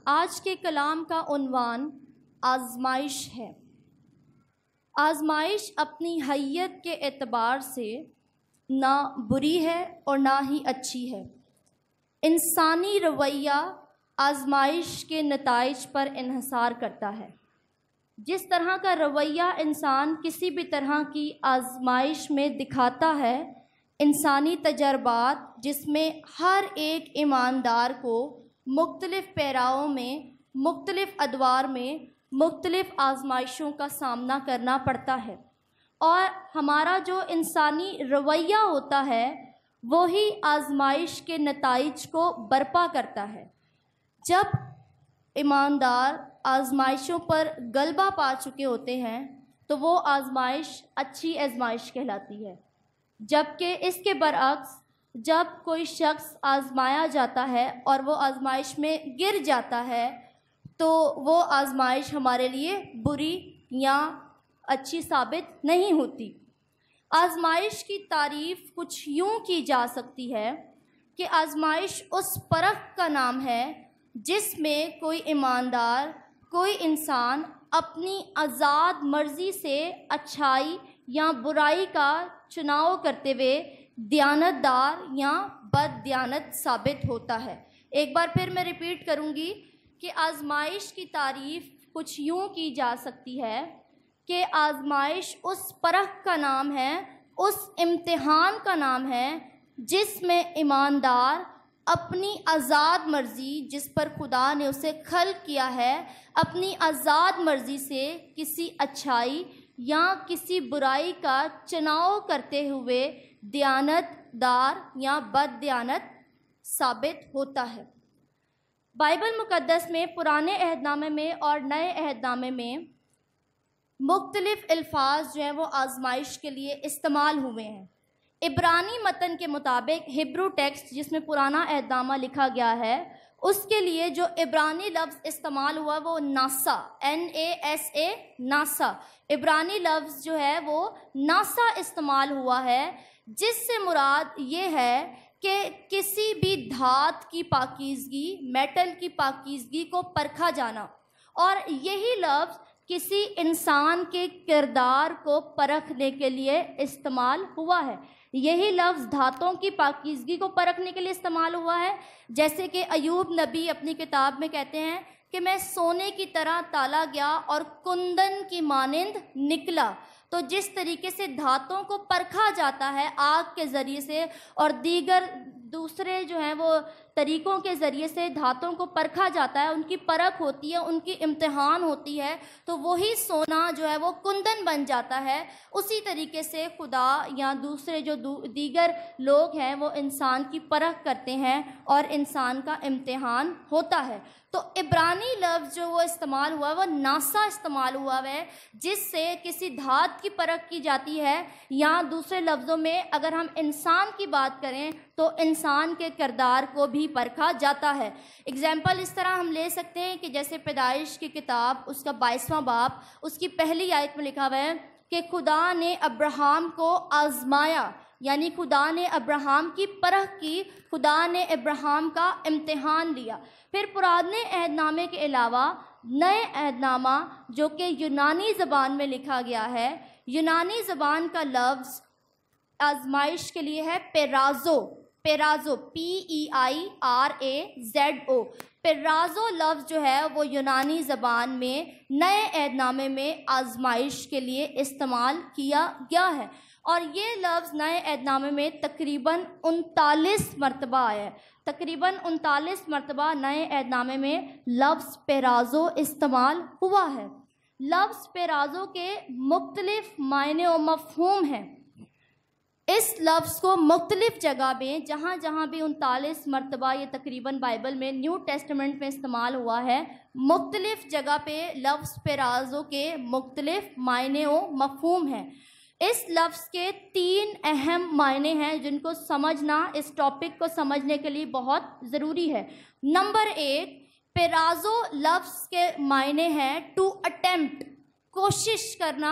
آج کے کلام کا عنوان آزمائش ہے۔ آزمائش اپنی حیت کے اعتبار سے نہ بری ہے اور نہ ہی اچھی ہے۔ انسانی رویہ آزمائش کے نتائج پر انحصار کرتا ہے۔ جس طرح کا رویہ انسان کسی بھی طرح کی آزمائش میں دکھاتا ہے، انسانی تجربات جس میں ہر ایک ایماندار کو مختلف پیراؤں میں، مختلف ادوار میں، مختلف آزمائشوں کا سامنا کرنا پڑتا ہے، اور ہمارا جو انسانی رویہ ہوتا ہے وہی آزمائش کے نتائج کو برپا کرتا ہے۔ جب ایماندار آزمائشوں پر غلبہ پا چکے ہوتے ہیں تو وہ آزمائش اچھی آزمائش کہلاتی ہے، جبکہ اس کے برعکس جب کوئی شخص آزمایا جاتا ہے اور وہ آزمائش میں گر جاتا ہے تو وہ آزمائش ہمارے لیے بری یا اچھی ثابت نہیں ہوتی۔ آزمائش کی تعریف کچھ یوں کی جا سکتی ہے کہ آزمائش اس پرکھ کا نام ہے جس میں کوئی ایماندار، کوئی انسان اپنی آزاد مرضی سے اچھائی یا برائی کا چناؤ کرتے ہوئے دیانتدار یا بد دیانت ثابت ہوتا ہے۔ ایک بار پھر میں ریپیٹ کروں گی کہ آزمائش کی تعریف کچھ یوں کی جا سکتی ہے کہ آزمائش اس پرکھ کا نام ہے، اس امتحان کا نام ہے جس میں ایماندار اپنی آزاد مرضی جس پر خدا نے اسے خلق کیا ہے، اپنی آزاد مرضی سے کسی اچھائی یا کسی برائی کا چناؤ کرتے ہوئے دیانت دار یا بد دیانت ثابت ہوتا ہے۔ بائبل مقدس میں پرانے عہد نامے میں اور نئے عہد نامے میں مختلف الفاظ جو ہیں وہ آزمائش کے لیے استعمال ہوئے ہیں۔ عبرانی متن کے مطابق ہبرو ٹیکسٹ جس میں پرانا عہد نامہ لکھا گیا ہے، اس کے لیے جو عبرانی لفظ استعمال ہوا وہ ناسا، NASA، ناسا، عبرانی لفظ جو ہے وہ ناسا استعمال ہوا ہے، جس سے مراد یہ ہے کہ کسی بھی دھات کی پاکیزگی، میٹل کی پاکیزگی کو پرکھا جانا، اور یہی لفظ کسی انسان کے کردار کو پرکھنے کے لیے استعمال ہوا ہے۔ یہی لفظ دھاتوں کی پاکیزگی کو پرکھنے کے لیے استعمال ہوا ہے، جیسے کہ ایوب نبی اپنی کتاب میں کہتے ہیں کہ میں سونے کی طرح تالا گیا اور کندن کی مانند نکلا۔ تو جس طریقے سے دھاتوں کو پرکھا جاتا ہے آگ کے ذریعے سے اور دوسرے جو ہیں وہ طریقوں کے ذریعے سے دھاتوں کو پرکھا جاتا ہے، ان کی پرکھ ہوتی ہے، ان کی امتحان ہوتی ہے، تو وہی سونا جو ہے وہ کندن بن جاتا ہے۔ اسی طریقے سے خدا یا دوسرے جو دیگر لوگ ہیں وہ انسان کی پرکھ کرتے ہیں اور انسان کا امتحان ہوتا ہے۔ تو عبرانی لفظ جو وہ استعمال ہوا وہ ناسا استعمال ہوا ہے، جس سے کسی دھات کی پرکھ کی جاتی ہے، یا دوسرے لفظوں میں اگر ہم انسان کی بات کریں تو انسان کے کردار کو بھی پرکھا جاتا ہے۔ اگزامپل اس طرح ہم لے سکتے ہیں کہ جیسے پیدائش کی کتاب اس کا 22واں باب اس کی پہلی آیت میں لکھا ہوا ہے کہ خدا نے ابراہم کو آزمایا، یعنی خدا نے ابراہم کی پرکھ کی، خدا نے ابراہم کا امتحان لیا۔ پھر پرانے عہد نامے کے علاوہ نئے عہد نامہ جو کہ یونانی زبان میں لکھا گیا ہے، یونانی زبان کا لفظ آزمائش کے لیے ہے پیرازو، پیرازو PEIRAZO۔ پیرازو لفظ جو ہے وہ یونانی زبان میں نئے عہد نامے میں آزمائش کے لیے استعمال کیا گیا ہے، اور یہ لفظ نئے عہد نامے میں تقریباً 39 مرتبہ آیا ہے۔ تقریباً 39 مرتبہ نئے عہد نامے میں لفظ پیرازو استعمال ہوا ہے۔ لفظ پیرازو کے مختلف معنی و مفہوم ہیں۔ اس لفظ کو مختلف جگہ میں جہاں جہاں بھی 39 مرتبہ یہ تقریباً بائبل میں نیو ٹیسٹمنٹ میں استعمال ہوا ہے، مختلف جگہ پہ لفظ پیرازو کے مختلف معنی و مفہوم ہیں۔ اس لفظ کے 3 اہم معنی ہیں جن کو سمجھنا اس ٹاپک کو سمجھنے کے لیے بہت ضروری ہے۔ نمبر 1، پیرازو لفظ کے معنی ہیں ٹو اٹیمپٹ، کوشش کرنا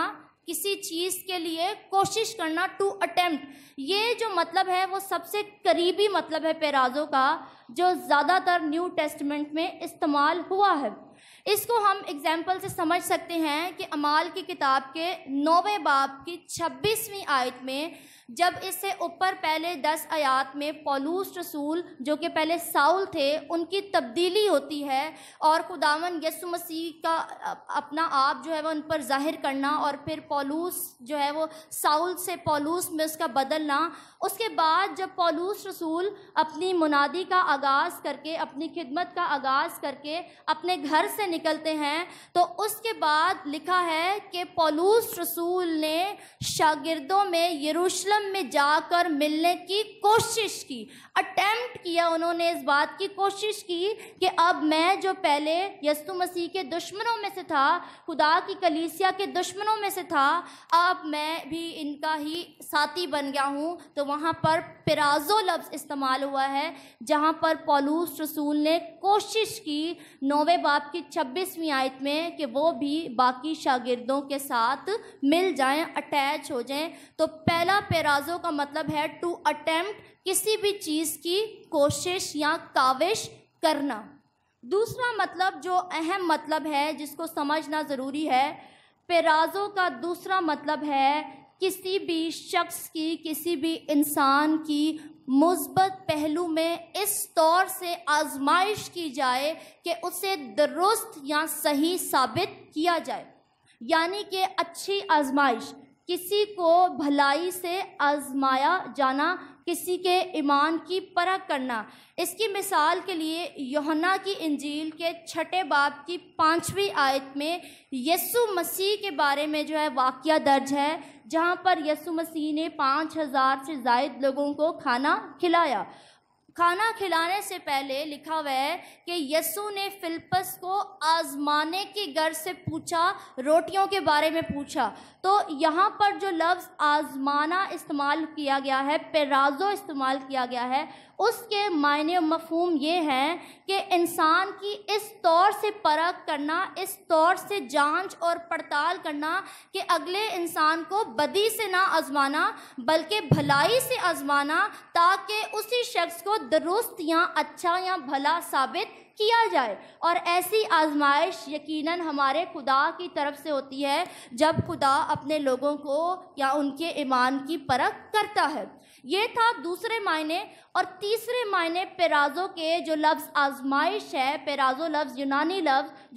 کسی چیز کے لیے کوشش کرنا، ٹو اٹیمپٹ، یہ جو مطلب ہے وہ سب سے قریبی مطلب ہے پیرازو کا، جو زیادہ تر نیو ٹیسٹمنٹ میں استعمال ہوا ہے۔ اس کو ہم اگزامپل سے سمجھ سکتے ہیں کہ اعمال کی کتاب کے 9ویں باب کی 26ویں آیت میں، جب اس سے اوپر پہلے 10 آیات میں پولوس رسول جو کہ پہلے ساؤل تھے ان کی تبدیلی ہوتی ہے، اور خداوند یسوع مسیح کا اپنا آپ جو ہے وہ ان پر ظاہر کرنا، اور پھر پولوس جو ہے وہ ساؤل سے پولوس میں اس کا بدلنا۔ اس کے بعد جب پولوس رسول اپنی منادی کا آغاز کر کے، اپنی خدمت کا آغاز کر کے اپنے گھر سے نکلتے ہیں، تو اس کے بعد لکھا ہے کہ پولوس رسول نے شاگردوں میں یروشلم میں جا کر ملنے کی کوشش کی، اٹیمپٹ کیا، انہوں نے اس بات کی کوشش کی کہ اب میں جو پہلے یسوع مسیح کے دشمنوں میں سے تھا، خدا کی کلیسیا کے دشمنوں میں سے تھا، اب میں بھی ان کا ہی ساتھی بن گیا ہوں۔ تو وہاں پر پیرازو لفظ استعمال ہوا ہے، جہاں پر پولوس رسول نے کوشش کی 9ویں باب کی 26ویں آیت میں کہ وہ بھی باقی شاگردوں کے ساتھ مل جائیں، اٹیچ ہو جائیں۔ تو پہلا پیرازو کا مطلب ہے ٹو اٹیمپٹ، کسی بھی چیز کی کوشش یا کاوش کرنا۔ دوسرا مطلب جو اہم مطلب ہے جس کو سمجھنا ضروری ہے، پیرازو کا دوسرا مطلب ہے کسی بھی شخص کی، کسی بھی انسان کی مثبت پہلو میں اس طور سے آزمائش کی جائے کہ اسے درست یا صحیح ثابت کیا جائے، یعنی کہ اچھی آزمائش، کسی کو بھلائی سے آزمایا جانا، کسی کے ایمان کی پرکھ کرنا۔ اس کی مثال کے لیے یوحنا کی انجیل کے 6 باب کی 5ویں آیت میں یسوع مسیح کے بارے میں جو ہے واقعہ درج ہے، جہاں پر یسوع مسیح نے 5000 سے زائد لوگوں کو کھانا کھلایا۔ کھانا کھلانے سے پہلے لکھا ہوا ہے کہ یسوع نے فلپس کو آزمانے کی غرض سے پوچھا، روٹیوں کے بارے میں پوچھا۔ تو یہاں پر جو لفظ آزمانا استعمال کیا گیا ہے، پیرازو استعمال کیا گیا ہے، اس کے معنی و مفہوم یہ ہے کہ انسان کی اس طور سے پرکھ کرنا، اس طور سے جانچ اور پڑتال کرنا کہ اگلے انسان کو بدی سے نہ آزمانا بلکہ بھلائی سے آزمانا، تاکہ اسی شخص کو درست یا اچھا یا بھلا ثابت کیا جائے۔ اور ایسی آزمائش یقیناً ہمارے خدا کی طرف سے ہوتی ہے، جب خدا اپنے لوگوں کو یا ان کے ایمان کی پرکھ کرتا ہے۔ یہ تھا دوسرے معنی۔ اور تیسرے معنی پیرازو کے جو لفظ آزمائش ہے، پیرازو لفظ یونانی لفظ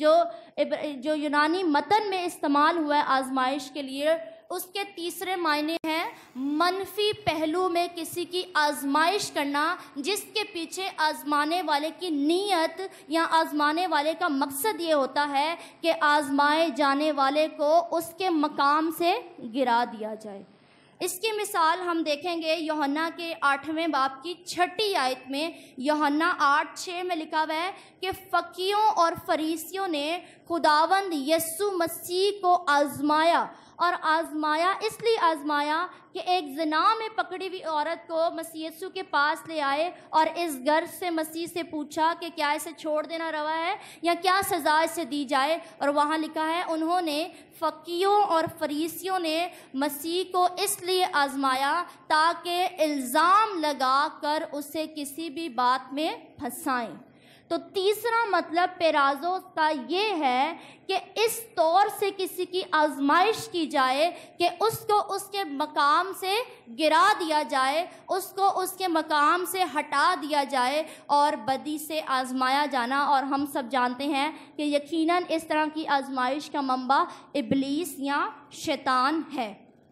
جو یونانی متن میں استعمال ہوا ہے آزمائش کے لیے، اس کے تیسرے معنی ہیں منفی پہلو میں کسی کی آزمائش کرنا، جس کے پیچھے آزمانے والے کی نیت یا آزمانے والے کا مقصد یہ ہوتا ہے کہ آزمائے جانے والے کو اس کے مقام سے گرا دیا جائے۔ اس کی مثال ہم دیکھیں گے یوحنا کے 8ویں باب کی 6 آیت میں۔ یوحنا 8:6 میں لکھا ہوا ہے کہ فقیوں اور فریسیوں نے خداوند یسوع مسیح کو آزمایا، اور آزمایا اس لیے آزمایا کہ ایک زنا میں پکڑی ہوئی عورت کو مسیح یسوع کے پاس لے آئے، اور اس غرض سے مسیح سے پوچھا کہ کیا اسے چھوڑ دینا روا ہے یا کیا سزا اسے دی جائے۔ اور وہاں لکھا ہے انہوں نے، فقیوں اور فریسیوں نے مسیح کو اس لیے آزمایا تاکہ الزام لگا کر اسے کسی بھی بات میں پھنسائیں۔ تو تیسرا مطلب پیرازو کا یہ ہے کہ اس طور سے کسی کی آزمائش کی جائے کہ اس کو اس کے مقام سے گرا دیا جائے، اس کو اس کے مقام سے ہٹا دیا جائے، اور بدی سے آزمایا جانا۔ اور ہم سب جانتے ہیں کہ یقیناً اس طرح کی آزمائش کا منبع ابلیس یا شیطان ہے۔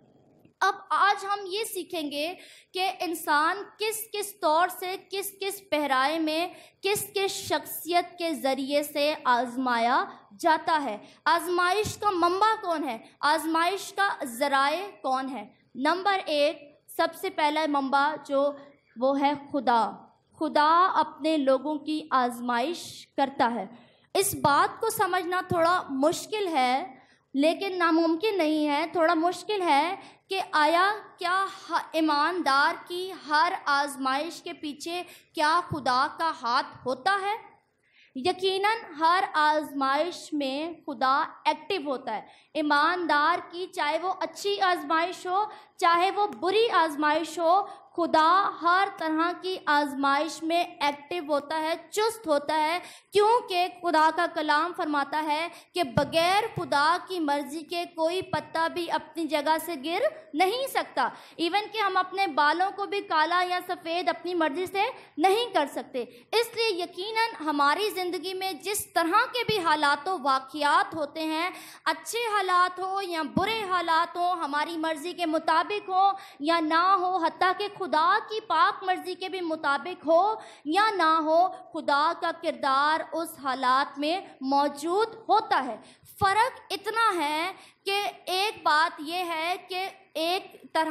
اب آج ہم یہ سیکھیں گے کہ انسان کس کس طور سے، کس کس پہرائے میں، کس کس شخصیت کے ذریعے سے آزمایا جاتا ہے۔ آزمائش کا منبع کون ہے؟ آزمائش کا ذرائع کون ہے؟ نمبر 1، سب سے پہلا منبع جو وہ ہے خدا۔ خدا اپنے لوگوں کی آزمائش کرتا ہے۔ اس بات کو سمجھنا تھوڑا مشکل ہے، لیکن ناممکن نہیں ہے، تھوڑا مشکل ہے کہ آیا کیا ایماندار کی ہر آزمائش کے پیچھے کیا خدا کا ہاتھ ہوتا ہے؟ یقیناً ہر آزمائش میں خدا ایکٹیو ہوتا ہے. ایماندار کی چاہے وہ اچھی آزمائش ہو چاہے وہ بری آزمائش ہو، خدا ہر طرح کی آزمائش میں ایکٹیو ہوتا ہے، چست ہوتا ہے، کیونکہ خدا کا کلام فرماتا ہے کہ بغیر خدا کی مرضی کے کوئی پتا بھی اپنی جگہ سے گر نہیں سکتا. ایون کہ ہم اپنے بالوں کو بھی کالا یا سفید اپنی مرضی سے نہیں کر سکتے. اس لیے یقیناً ہماری زندگی میں جس طرح کے بھی حالات و واقعات ہوتے ہیں، اچھے حالات ہو یا برے حالات ہو، ہماری مرضی کے مطابق ہو یا نہ ہو، حتیٰ کہ خدا کی پاک مرضی کے بھی مطابق ہو یا نہ ہو، خدا کا کردار اس حالات میں موجود ہوتا ہے. فرق اتنا ہے کہ ایک بات یہ ہے کہ ایک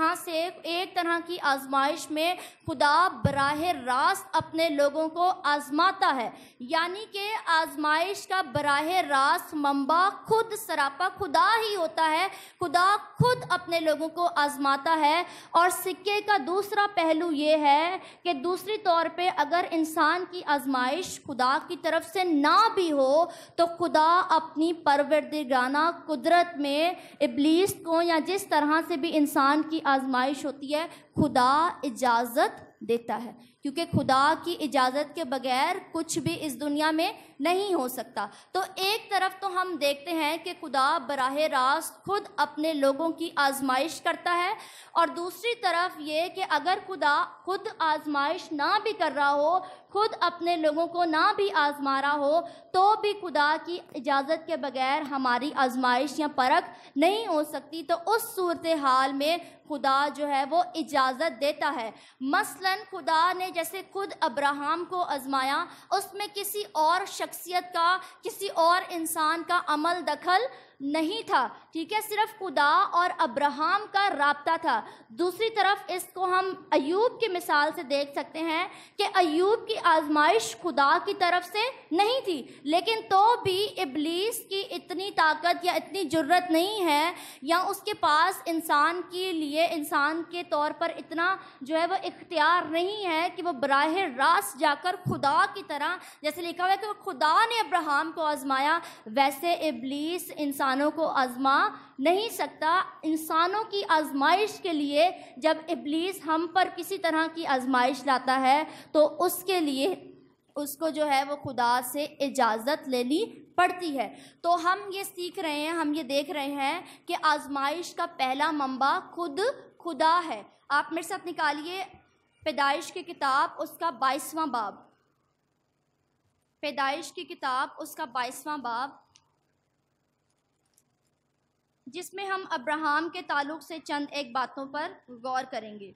طرح کی آزمائش میں خدا براہ راست اپنے لوگوں کو آزماتا ہے، یعنی کہ آزمائش کا براہ راست منبع خود سراپا خدا ہی ہوتا ہے. خدا خود اپنے لوگوں کو آزماتا ہے. اور سکے کا دوسرا پہلو یہ ہے کہ دوسری طور پہ اگر انسان کی آزمائش خدا کی طرف سے نہ بھی ہو تو خدا اپنی پروردگارانہ قدرت میں ابلیس کو یا جس طرح سے بھی انسان کی آزمائش ہوتی ہے خدا اجازت دیتا ہے، کیونکہ خدا کی اجازت کے بغیر کچھ بھی اس دنیا میں نہیں ہو سکتا. تو ایک طرف تو ہم دیکھتے ہیں کہ خدا براہ راست خود اپنے لوگوں کی آزمائش کرتا ہے، اور دوسری طرف یہ کہ اگر خدا خود آزمائش نہ بھی کر رہا ہو، خود اپنے لوگوں کو نہ بھی آزما رہا ہو، تو بھی خدا کی اجازت کے بغیر ہماری آزمائش یا پرکھ نہیں ہو سکتی. تو اس صورتحال میں خدا جو ہے وہ اجازت دیتا ہے. مثلاً خدا نے جیسے خود ابراہیم کو آزمایا، اس میں کسی اور شخصیت کا، کسی اور انسان کا عمل دخل نہیں تھا، ٹھیک ہے، صرف خدا اور ابراہیم کا رابطہ تھا. دوسری طرف اس کو ہم ایوب کی مثال سے دیکھ سکتے ہیں کہ ایوب کی آزمائش خدا کی طرف سے نہیں تھی، لیکن تو بھی ابلیس کی اتنی طاقت یا اتنی جرت نہیں ہے، یا اس کے پاس انسان کے لیے انسان کے طور پر اتنا جو ہے وہ اختیار نہیں ہے کہ وہ براہ راست جا کر خدا کی طرح، جیسے لکھا ہوا ہے کہ خدا نے ابراہیم کو آزمایا، ویسے ابلیس انسانوں کو آزما نہیں سکتا. انسانوں کی آزمائش کے لیے جب ابلیس ہم پر کسی طرح کی آزمائش لاتا ہے تو اس کے لیے اس کو جو ہے وہ خدا سے اجازت لینی پڑتی ہے. تو ہم یہ سیکھ رہے ہیں، ہم یہ دیکھ رہے ہیں کہ آزمائش کا پہلا منبع خود خدا ہے. آپ میرے ساتھ نکالیے پیدائش کی کتاب اس کا 22واں باب، پیدائش کی کتاب اس کا 22واں باب، جس میں ہم ابراہیم کے تعلق سے چند ایک باتوں پر غور کریں گے.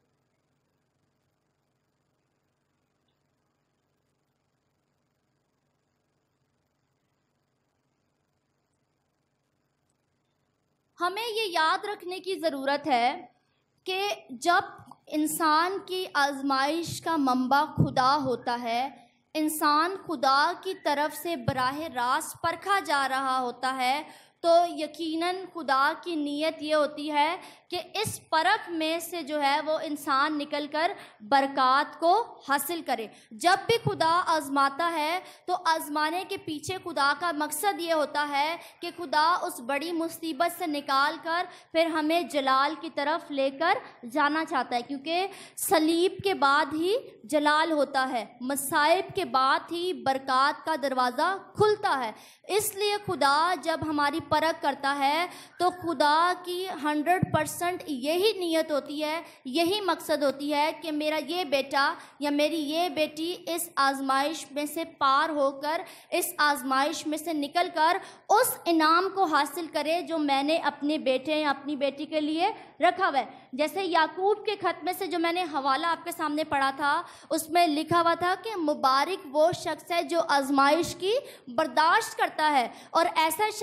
ہمیں یہ یاد رکھنے کی ضرورت ہے کہ جب انسان کی آزمائش کا منبع خدا ہوتا ہے، انسان خدا کی طرف سے براہ راست پرکھا جا رہا ہوتا ہے، تو یقیناً خدا کی نیت یہ ہوتی ہے کہ اس پرکھ میں سے جو ہے وہ انسان نکل کر برکات کو حاصل کرے. جب بھی خدا آزماتا ہے تو آزمانے کے پیچھے خدا کا مقصد یہ ہوتا ہے کہ خدا اس بڑی مصیبت سے نکال کر پھر ہمیں جلال کی طرف لے کر جانا چاہتا ہے، کیونکہ صلیب کے بعد ہی جلال ہوتا ہے، مصائب کے بعد ہی برکات کا دروازہ کھلتا ہے. اس لیے خدا جب ہماری پرکھ کرتا ہے تو خدا کی 100% یہی نیت ہوتی ہے، یہی مقصد ہوتی ہے کہ میرا یہ بیٹا یا میری یہ بیٹی اس آزمائش میں سے پار ہو کر، اس آزمائش میں سے نکل کر اس انعام کو حاصل کرے جو میں نے اپنے بیٹے یا اپنی بیٹی کے لیے رکھا ہوا ہے. جیسے یعقوب کے خط میں سے جو میں نے حوالہ آپ کے سامنے پڑھا تھا، اس میں لکھا ہوا تھا کہ مبارک وہ شخص ہے جو آزمائش کی برداشت کرتا ہے، اور ایسا شخص پھر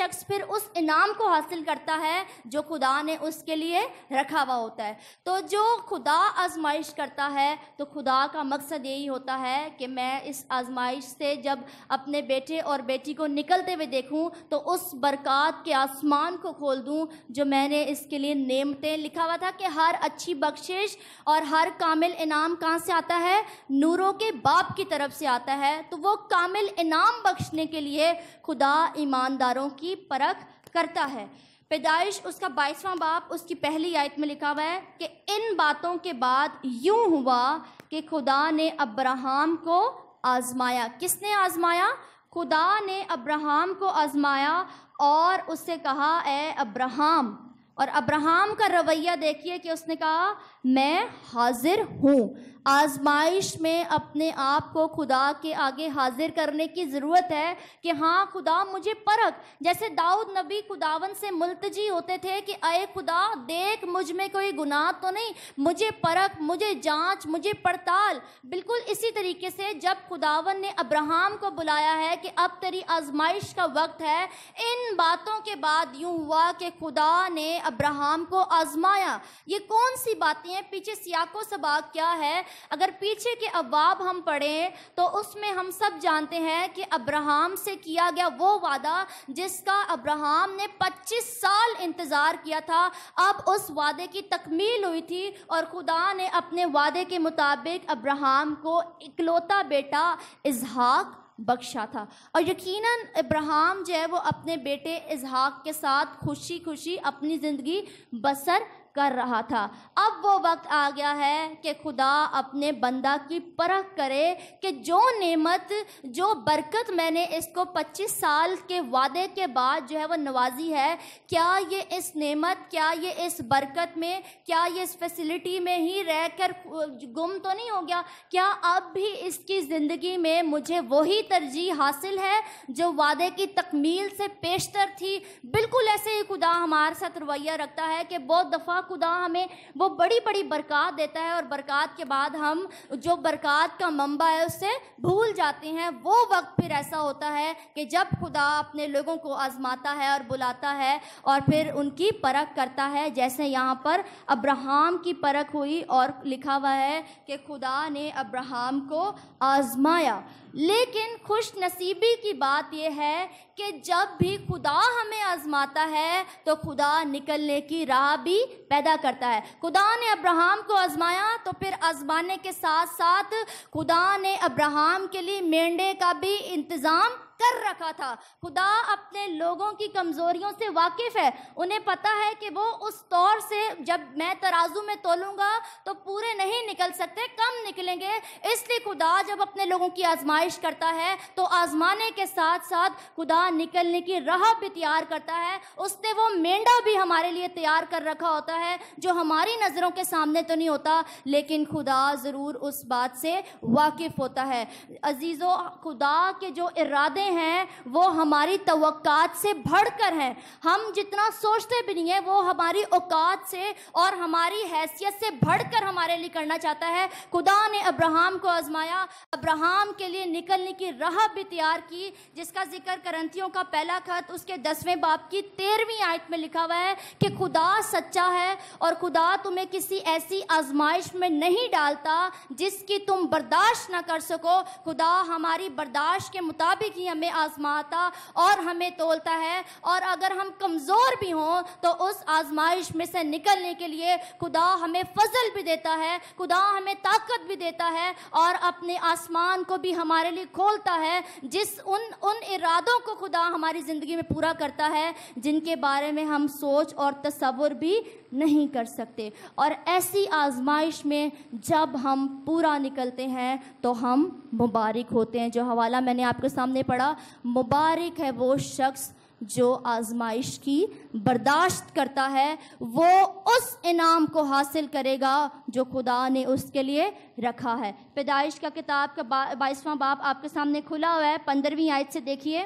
اس انعام کو حاصل کرتا ہے جو خدا نے اس کے لیے رکھا ہوا ہوتا ہے۔ تو جو خدا آزمائش کرتا ہے تو خدا کا مقصد یہی ہوتا ہے کہ میں اس آزمائش سے جب اپنے بیٹے اور بیٹی کو نکلتے ہوئے دیکھوں تو اس برکات کے آسمان کو کھول دوں جو میں نے اس کے لیے نعمتیں، لکھا ہوا تھا کہ ہر اچھی بخشش اور ہر کامل انعام کہاں سے آتا ہے؟ نوروں کے باپ کی طرف سے آتا ہے۔ تو وہ کامل انعام بخشنے کے لیے خدا ایمانداروں کی پرکھ کرتا ہے۔ پیدائش اس کا 22واں باب اس کی پہلی آیت میں لکھا ہوا ہے کہ ان باتوں کے بعد یوں ہوا کہ خدا نے ابراہیم کو آزمایا۔ کس نے آزمایا؟ خدا نے ابراہیم کو آزمایا اور اس سے کہا اے ابراہیم، اور ابراہیم کا رویہ دیکھیے کہ اس نے کہا میں حاضر ہوں۔ آزمائش میں اپنے آپ کو خدا کے آگے حاضر کرنے کی ضرورت ہے کہ ہاں خدا مجھے پرکھ، جیسے داؤد نبی خداوند سے ملتجی ہوتے تھے کہ اے خدا دیکھ مجھ میں کوئی گناہ تو نہیں، مجھے پرکھ، مجھے جانچ، مجھے پڑتال۔ بالکل اسی طریقے سے جب خداوند نے ابراہیم کو بلایا ہے کہ اب تیری آزمائش کا وقت ہے، ان باتوں کے بعد یوں ہوا کہ خدا نے ابراہیم کو آزمایا۔ یہ کون سی باتیں ہیں؟ پیچھے سیاق و سباق کیا ہے؟ اگر پیچھے کے ابواب ہم پڑھیں تو اس میں ہم سب جانتے ہیں کہ ابراہیم سے کیا گیا وہ وعدہ جس کا ابراہیم نے 25 سال انتظار کیا تھا، اب اس وعدے کی تکمیل ہوئی تھی اور خدا نے اپنے وعدے کے مطابق ابراہیم کو اکلوتا بیٹا اسحاق بخشا تھا۔ اور یقیناً ابراہیم جو ہے وہ اپنے بیٹے اسحاق کے ساتھ خوشی خوشی اپنی زندگی بسر کر رہا تھا۔ اب وہ وقت آ گیا ہے کہ خدا اپنے بندہ کی پرکھ کرے کہ جو نعمت، جو برکت میں نے اس کو 25 سال کے وعدے کے بعد جو ہے وہ نوازی ہے، کیا یہ اس نعمت، کیا یہ اس برکت میں، کیا یہ اس فیسلٹی میں ہی رہ کر گم تو نہیں ہو گیا؟ کیا اب بھی اس کی زندگی میں مجھے وہی ترجیح حاصل ہے جو وعدے کی تکمیل سے پیشتر تھی؟ بالکل ایسے ہی خدا ہمارے ساتھ رویہ رکھتا ہے کہ بہت دفعہ خدا ہمیں وہ بڑی بڑی برکات دیتا ہے اور برکات کے بعد ہم جو برکات کا منبع ہے اس سے بھول جاتے ہیں۔ وہ وقت پھر ایسا ہوتا ہے کہ جب خدا اپنے لوگوں کو آزماتا ہے اور بلاتا ہے اور پھر ان کی پرکھ کرتا ہے، جیسے یہاں پر ابراہیم کی پرکھ ہوئی اور لکھا ہوا ہے کہ خدا نے ابراہیم کو آزمایا۔ لیکن خوش نصیبی کی بات یہ ہے کہ جب بھی خدا ہمیں آزماتا ہے تو خدا نکلنے کی راہ بھی پیدا کرتا ہے۔ خدا نے ابراہیم کو آزمایا تو پھر آزمانے کے ساتھ ساتھ خدا نے ابراہیم کے لیے مینڈے کا بھی انتظام کر رکھا تھا۔ خدا اپنے لوگوں کی کمزوریوں سے واقف ہے، انہیں پتہ ہے کہ وہ اس طور سے جب میں ترازو میں تولوں گا تو پورے نہیں نکل سکتے، کم نکلیں گے، اس لیے خدا جب اپنے لوگوں کی آزمائش کرتا ہے تو آزمانے کے ساتھ ساتھ خدا نکلنے کی راہ بھی تیار کرتا ہے۔ اس نے وہ مینڈا بھی ہمارے لیے تیار کر رکھا ہوتا ہے جو ہماری نظروں کے سامنے تو نہیں ہوتا، لیکن خدا ضرور اس بات سے واقف ہوتا ہے۔ عزیزو، خدا کے جو ارادے ہیں وہ ہماری توقعات سے بڑھ کر ہیں، ہم جتنا سوچتے بھی نہیں ہیں وہ ہماری اوقات سے اور ہماری حیثیت سے بڑھ کر ہمارے لیے کرنا چاہتا ہے۔ خدا نے ابراہیم کو آزمایا، ابراہیم کے لیے نکلنے کی راہ بھی تیار کی، جس کا ذکر کرنتھیوں کا پہلا خط اس کے 10ویں باب کی 13ویں آیت میں لکھا ہوا ہے کہ خدا سچا ہے اور خدا تمہیں کسی ایسی آزمائش میں نہیں ڈالتا جس کی تم برداشت نہ کر سکو۔ خدا ہماری برداشت کے مطابق ہی ہمیں آزماتا اور ہمیں تولتا ہے، اور اگر ہم کمزور بھی ہوں تو اس آزمائش میں سے نکلنے کے لیے خدا ہمیں فضل بھی دیتا ہے، خدا ہمیں طاقت بھی دیتا ہے اور اپنے آسمان کو بھی ہمارے لیے کھولتا ہے، جس ان ارادوں کو خدا ہماری زندگی میں پورا کرتا ہے جن کے بارے میں ہم سوچ اور تصور بھی نہیں کر سکتے۔ اور ایسی آزمائش میں جب ہم پورا نکلتے ہیں تو ہم مبارک ہوتے ہیں۔ جو حوالہ میں نے آپ کے سامنے پڑھا، مبارک ہے وہ شخص جو آزمائش کی برداشت کرتا ہے، وہ اس انعام کو حاصل کرے گا جو خدا نے اس کے لیے رکھا ہے۔ پیدائش کا کتاب کا 22واں باب آپ کے سامنے کھلا ہوا ہے، 15ویں آیت سے دیکھیے،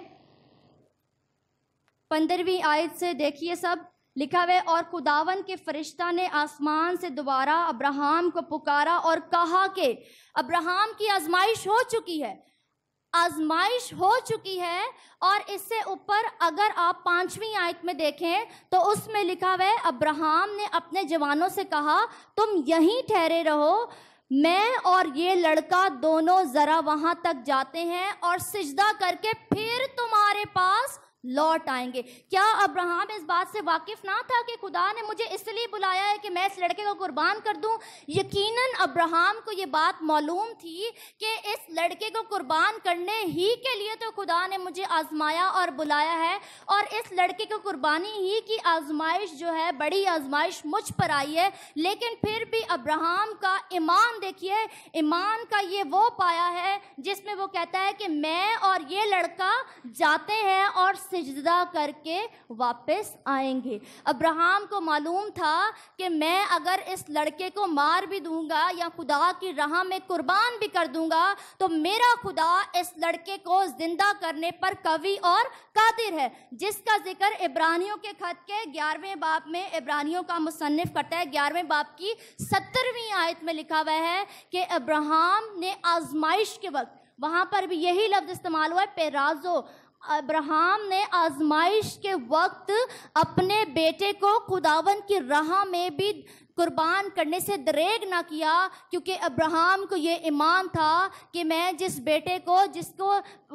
15ویں آیت سے دیکھیے سب، لکھا ہوا ہے اور خداوند کے فرشتہ نے آسمان سے دوبارہ ابراہیم کو پکارا اور کہا کہ ابراہیم کی آزمائش ہو چکی ہے، آزمائش ہو چکی ہے. اور اس سے اوپر اگر آپ 5ویں آیت میں دیکھیں تو اس میں لکھا ہوا ہے ابراہیم نے اپنے جوانوں سے کہا تم یہیں ٹھہرے رہو, میں اور یہ لڑکا دونوں ذرا وہاں تک جاتے ہیں اور سجدہ کر کے پھر تمہارے پاس لوٹ آئیں گے. کیا ابراہیم اس بات سے واقف نہ تھا کہ خدا نے مجھے اس لیے بلایا ہے کہ میں اس لڑکے کو قربان کر دوں؟ یقیناً ابراہیم کو یہ بات معلوم تھی کہ اس لڑکے کو قربان کرنے ہی کے لیے تو خدا نے مجھے آزمایا اور بلایا ہے, اور اس لڑکے کو قربانی ہی کی آزمائش جو ہے, بڑی آزمائش مجھ پر آئی ہے. لیکن پھر بھی ابراہیم کا ایمان دیکھیے, ایمان کا یہ وہ پایا ہے جس میں وہ کہتا ہے کہ میں اور یہ لڑکا جاتے ہیں اور سجدہ کر کے واپس آئیں گے. ابراہیم کو معلوم تھا کہ میں اگر اس لڑکے کو مار بھی دوں گا یا خدا کی راہ میں قربان بھی کر دوں گا تو میرا خدا اس لڑکے کو زندہ کرنے پر قوی اور قادر ہے, جس کا ذکر عبرانیوں کے خط کے 11ویں باب میں عبرانیوں کا مصنف کرتا ہے. 11ویں باب کی 17ویں آیت میں لکھا ہوا ہے کہ ابراہیم نے آزمائش کے وقت, وہاں پر بھی یہی لفظ استعمال ہوا ہے پیرازو, ابراہیم نے آزمائش کے وقت اپنے بیٹے کو خداوند کی راہ میں بھی قربان کرنے سے دریغ نہ کیا, کیونکہ ابراہیم کو یہ ایمان تھا کہ میں جس بیٹے کو, جس کو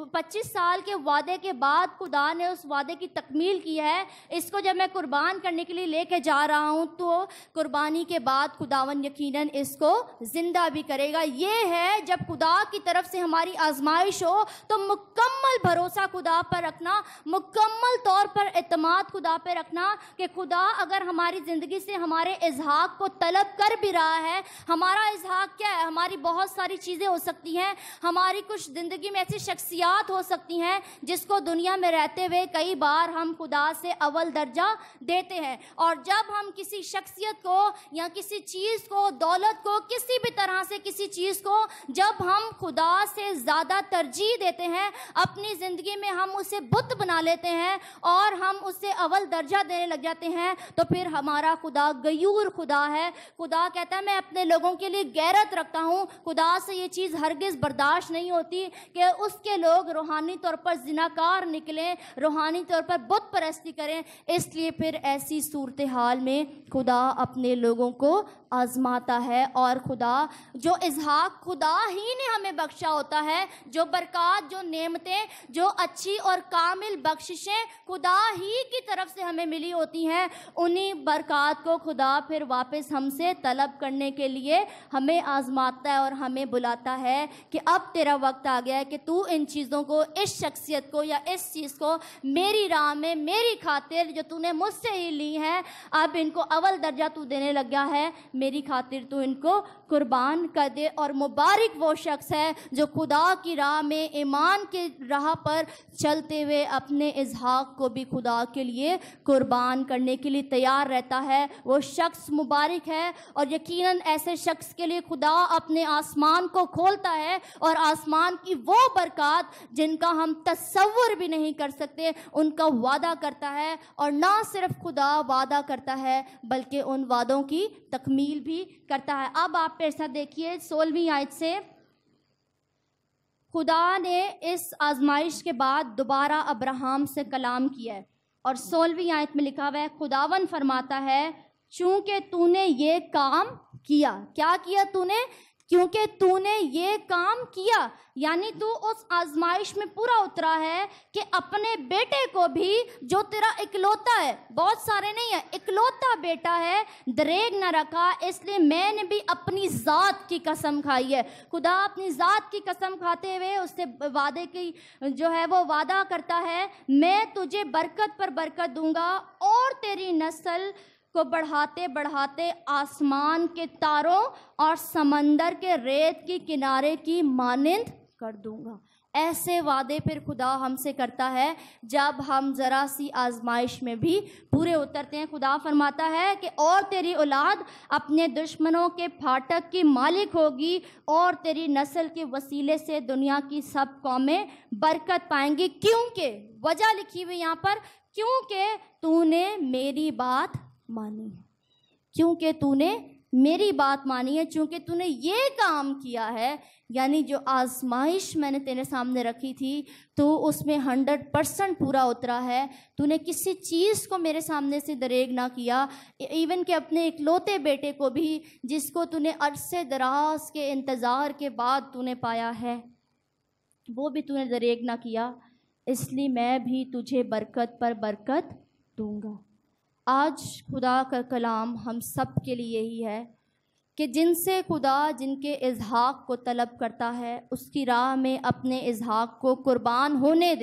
25 سال کے وعدے کے بعد خدا نے اس وعدے کی تکمیل کی ہے, اس کو جب میں قربان کرنے کے لیے لے کے جا رہا ہوں تو قربانی کے بعد خداوند یقیناً اس کو زندہ بھی کرے گا. یہ ہے جب خدا کی طرف سے ہماری آزمائش ہو تو مکمل بھروسہ خدا پر رکھنا, مکمل طور پر اعتماد خدا پہ رکھنا کہ خدا اگر ہماری زندگی سے ہمارے اظہار کو طلب کر بھی رہا ہے. ہمارا اظہار کیا ہے؟ ہماری بہت ساری چیزیں ہو سکتی ہیں, ہماری کچھ زندگی میں ایسی شخصیات ہو سکتی ہیں جس کو دنیا میں رہتے ہوئے کئی بار ہم خدا سے اول درجہ دیتے ہیں, اور جب ہم کسی شخصیت کو یا کسی چیز کو, دولت کو, کسی بھی طرح سے کسی چیز کو جب ہم خدا سے زیادہ ترجیح دیتے ہیں, اپنی زندگی میں ہم اسے بت بنا لیتے ہیں اور ہم اسے اول درجہ دینے لگ جاتے ہیں, تو پھر ہمارا خدا غیور خدا ہے. خدا کہتا ہے میں اپنے لوگوں کے لیے غیرت رکھتا ہوں. خدا سے یہ چیز ہرگز برداشت نہیں ہوتی کہ اس کے لوگ روحانی طور پر زناکار نکلیں, روحانی طور پر بت پرستی کریں. اس لیے پھر ایسی صورتحال میں خدا اپنے لوگوں کو آزماتا ہے, اور خدا جو اذہاق خدا ہی نے ہمیں بخشا ہوتا ہے, جو برکات, جو نعمتیں, جو اچھی اور کامل بخششیں خدا ہی کی طرف سے ہمیں ملی ہوتی ہیں, انہی برکات کو خدا پھر واپس ہم سے طلب کرنے کے لیے ہمیں آزماتا ہے اور ہمیں بلاتا ہے کہ اب تیرا وقت آ گیا ہے کہ تو ان چیزوں کو, اس شخصیت کو یا اس چیز کو میری راہ میں, میری خاطر جو تو نے مجھ سے ہی لی ہے, اب ان کو اول درجہ تو دینے لگ گیا ہے, میری خاطر تو ان کو قربان کر دے. اور مبارک وہ شخص ہے جو خدا کی راہ میں ایمان کے راہ پر چلتے ہوئے اپنے اذہاق کو بھی خدا کے لیے قربان کرنے کے لیے تیار رہتا ہے. وہ شخص مبارک ہے, اور یقیناً ایسے شخص کے لیے خدا اپنے آسمان کو کھولتا ہے اور آسمان کی وہ برکات جن کا ہم تصور بھی نہیں کر سکتے ان کا وعدہ کرتا ہے. اور نہ صرف خدا وعدہ کرتا ہے بلکہ ان وعدوں کی تکمیل بھی کرتا ہے. اب آپ میرے ساتھ دیکھیے 16ویں آیت سے, خدا نے اس آزمائش کے بعد دوبارہ ابراہیم سے کلام کیا ہے, اور 16ویں آیت میں لکھا ہوا ہے خداوند فرماتا ہے چونکہ تو نے یہ کام کیا. کیا کیا تو نے؟ کیونکہ تو نے یہ کام کیا, یعنی تو اس آزمائش میں پورا اترا ہے کہ اپنے بیٹے کو بھی جو تیرا اکلوتا ہے, بہت سارے نہیں ہیں, اکلوتا بیٹا ہے, دریغ نہ رکھا. اس لیے میں نے بھی اپنی ذات کی قسم کھائی ہے. خدا اپنی ذات کی قسم کھاتے ہوئے اس سے وعدے کی جو ہے وہ وعدہ کرتا ہے میں تجھے برکت پر برکت دوں گا اور تیری نسل کو بڑھاتے بڑھاتے آسمان کے تاروں اور سمندر کے ریت کی کنارے کی مانند کر دوں گا. ایسے وعدے پھر خدا ہم سے کرتا ہے جب ہم ذرا سی آزمائش میں بھی پورے اترتے ہیں. خدا فرماتا ہے کہ اور تیری اولاد اپنے دشمنوں کے پھاٹک کی مالک ہوگی اور تیری نسل کے وسیلے سے دنیا کی سب قومیں برکت پائیں گی. کیونکہ وجہ لکھی ہوئی یہاں پر, کیونکہ تو نے میری بات مانی, کیونکہ تو نے میری بات مانی ہے، چونکہ تو نے یہ کام کیا ہے، یعنی جو آزمائش میں نے تیرے سامنے رکھی تھی تو اس میں 100% پورا اترا ہے. تو نے کسی چیز کو میرے سامنے سے دریغ نہ کیا، ایون کہ اپنے اکلوتے بیٹے کو بھی، جس کو تو نے عرصے دراز کے انتظار کے بعد تو نے پایا ہے، وہ بھی تو نے دریغ نہ کیا. اس لیے میں بھی تجھے برکت پر برکت دوں گا. آج خدا کا کلام ہم سب کے لیے یہی ہے کہ جن سے خدا جن کے اذحاق کو طلب کرتا ہے، اس کی راہ میں اپنے اذحاق کو قربان ہونے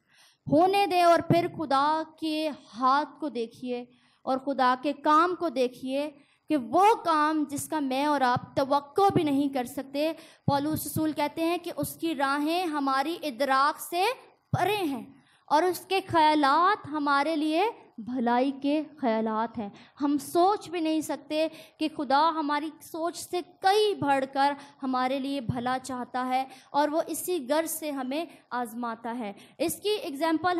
دیں اور پھر خدا کے ہاتھ کو دیکھیے اور خدا کے کام کو دیکھیے کہ وہ کام جس کا میں اور آپ توقع بھی نہیں کر سکتے. پولس رسول کہتے ہیں کہ اس کی راہیں ہماری ادراک سے پرے ہیں اور اس کے خیالات ہمارے لیے بھلائی کے خیالات ہیں. ہم سوچ بھی نہیں سکتے کہ خدا ہماری سوچ سے کئی بڑھ کر ہمارے لیے بھلا چاہتا ہے اور وہ اسی غرض سے ہمیں آزماتا ہے. اس کی اگزامپل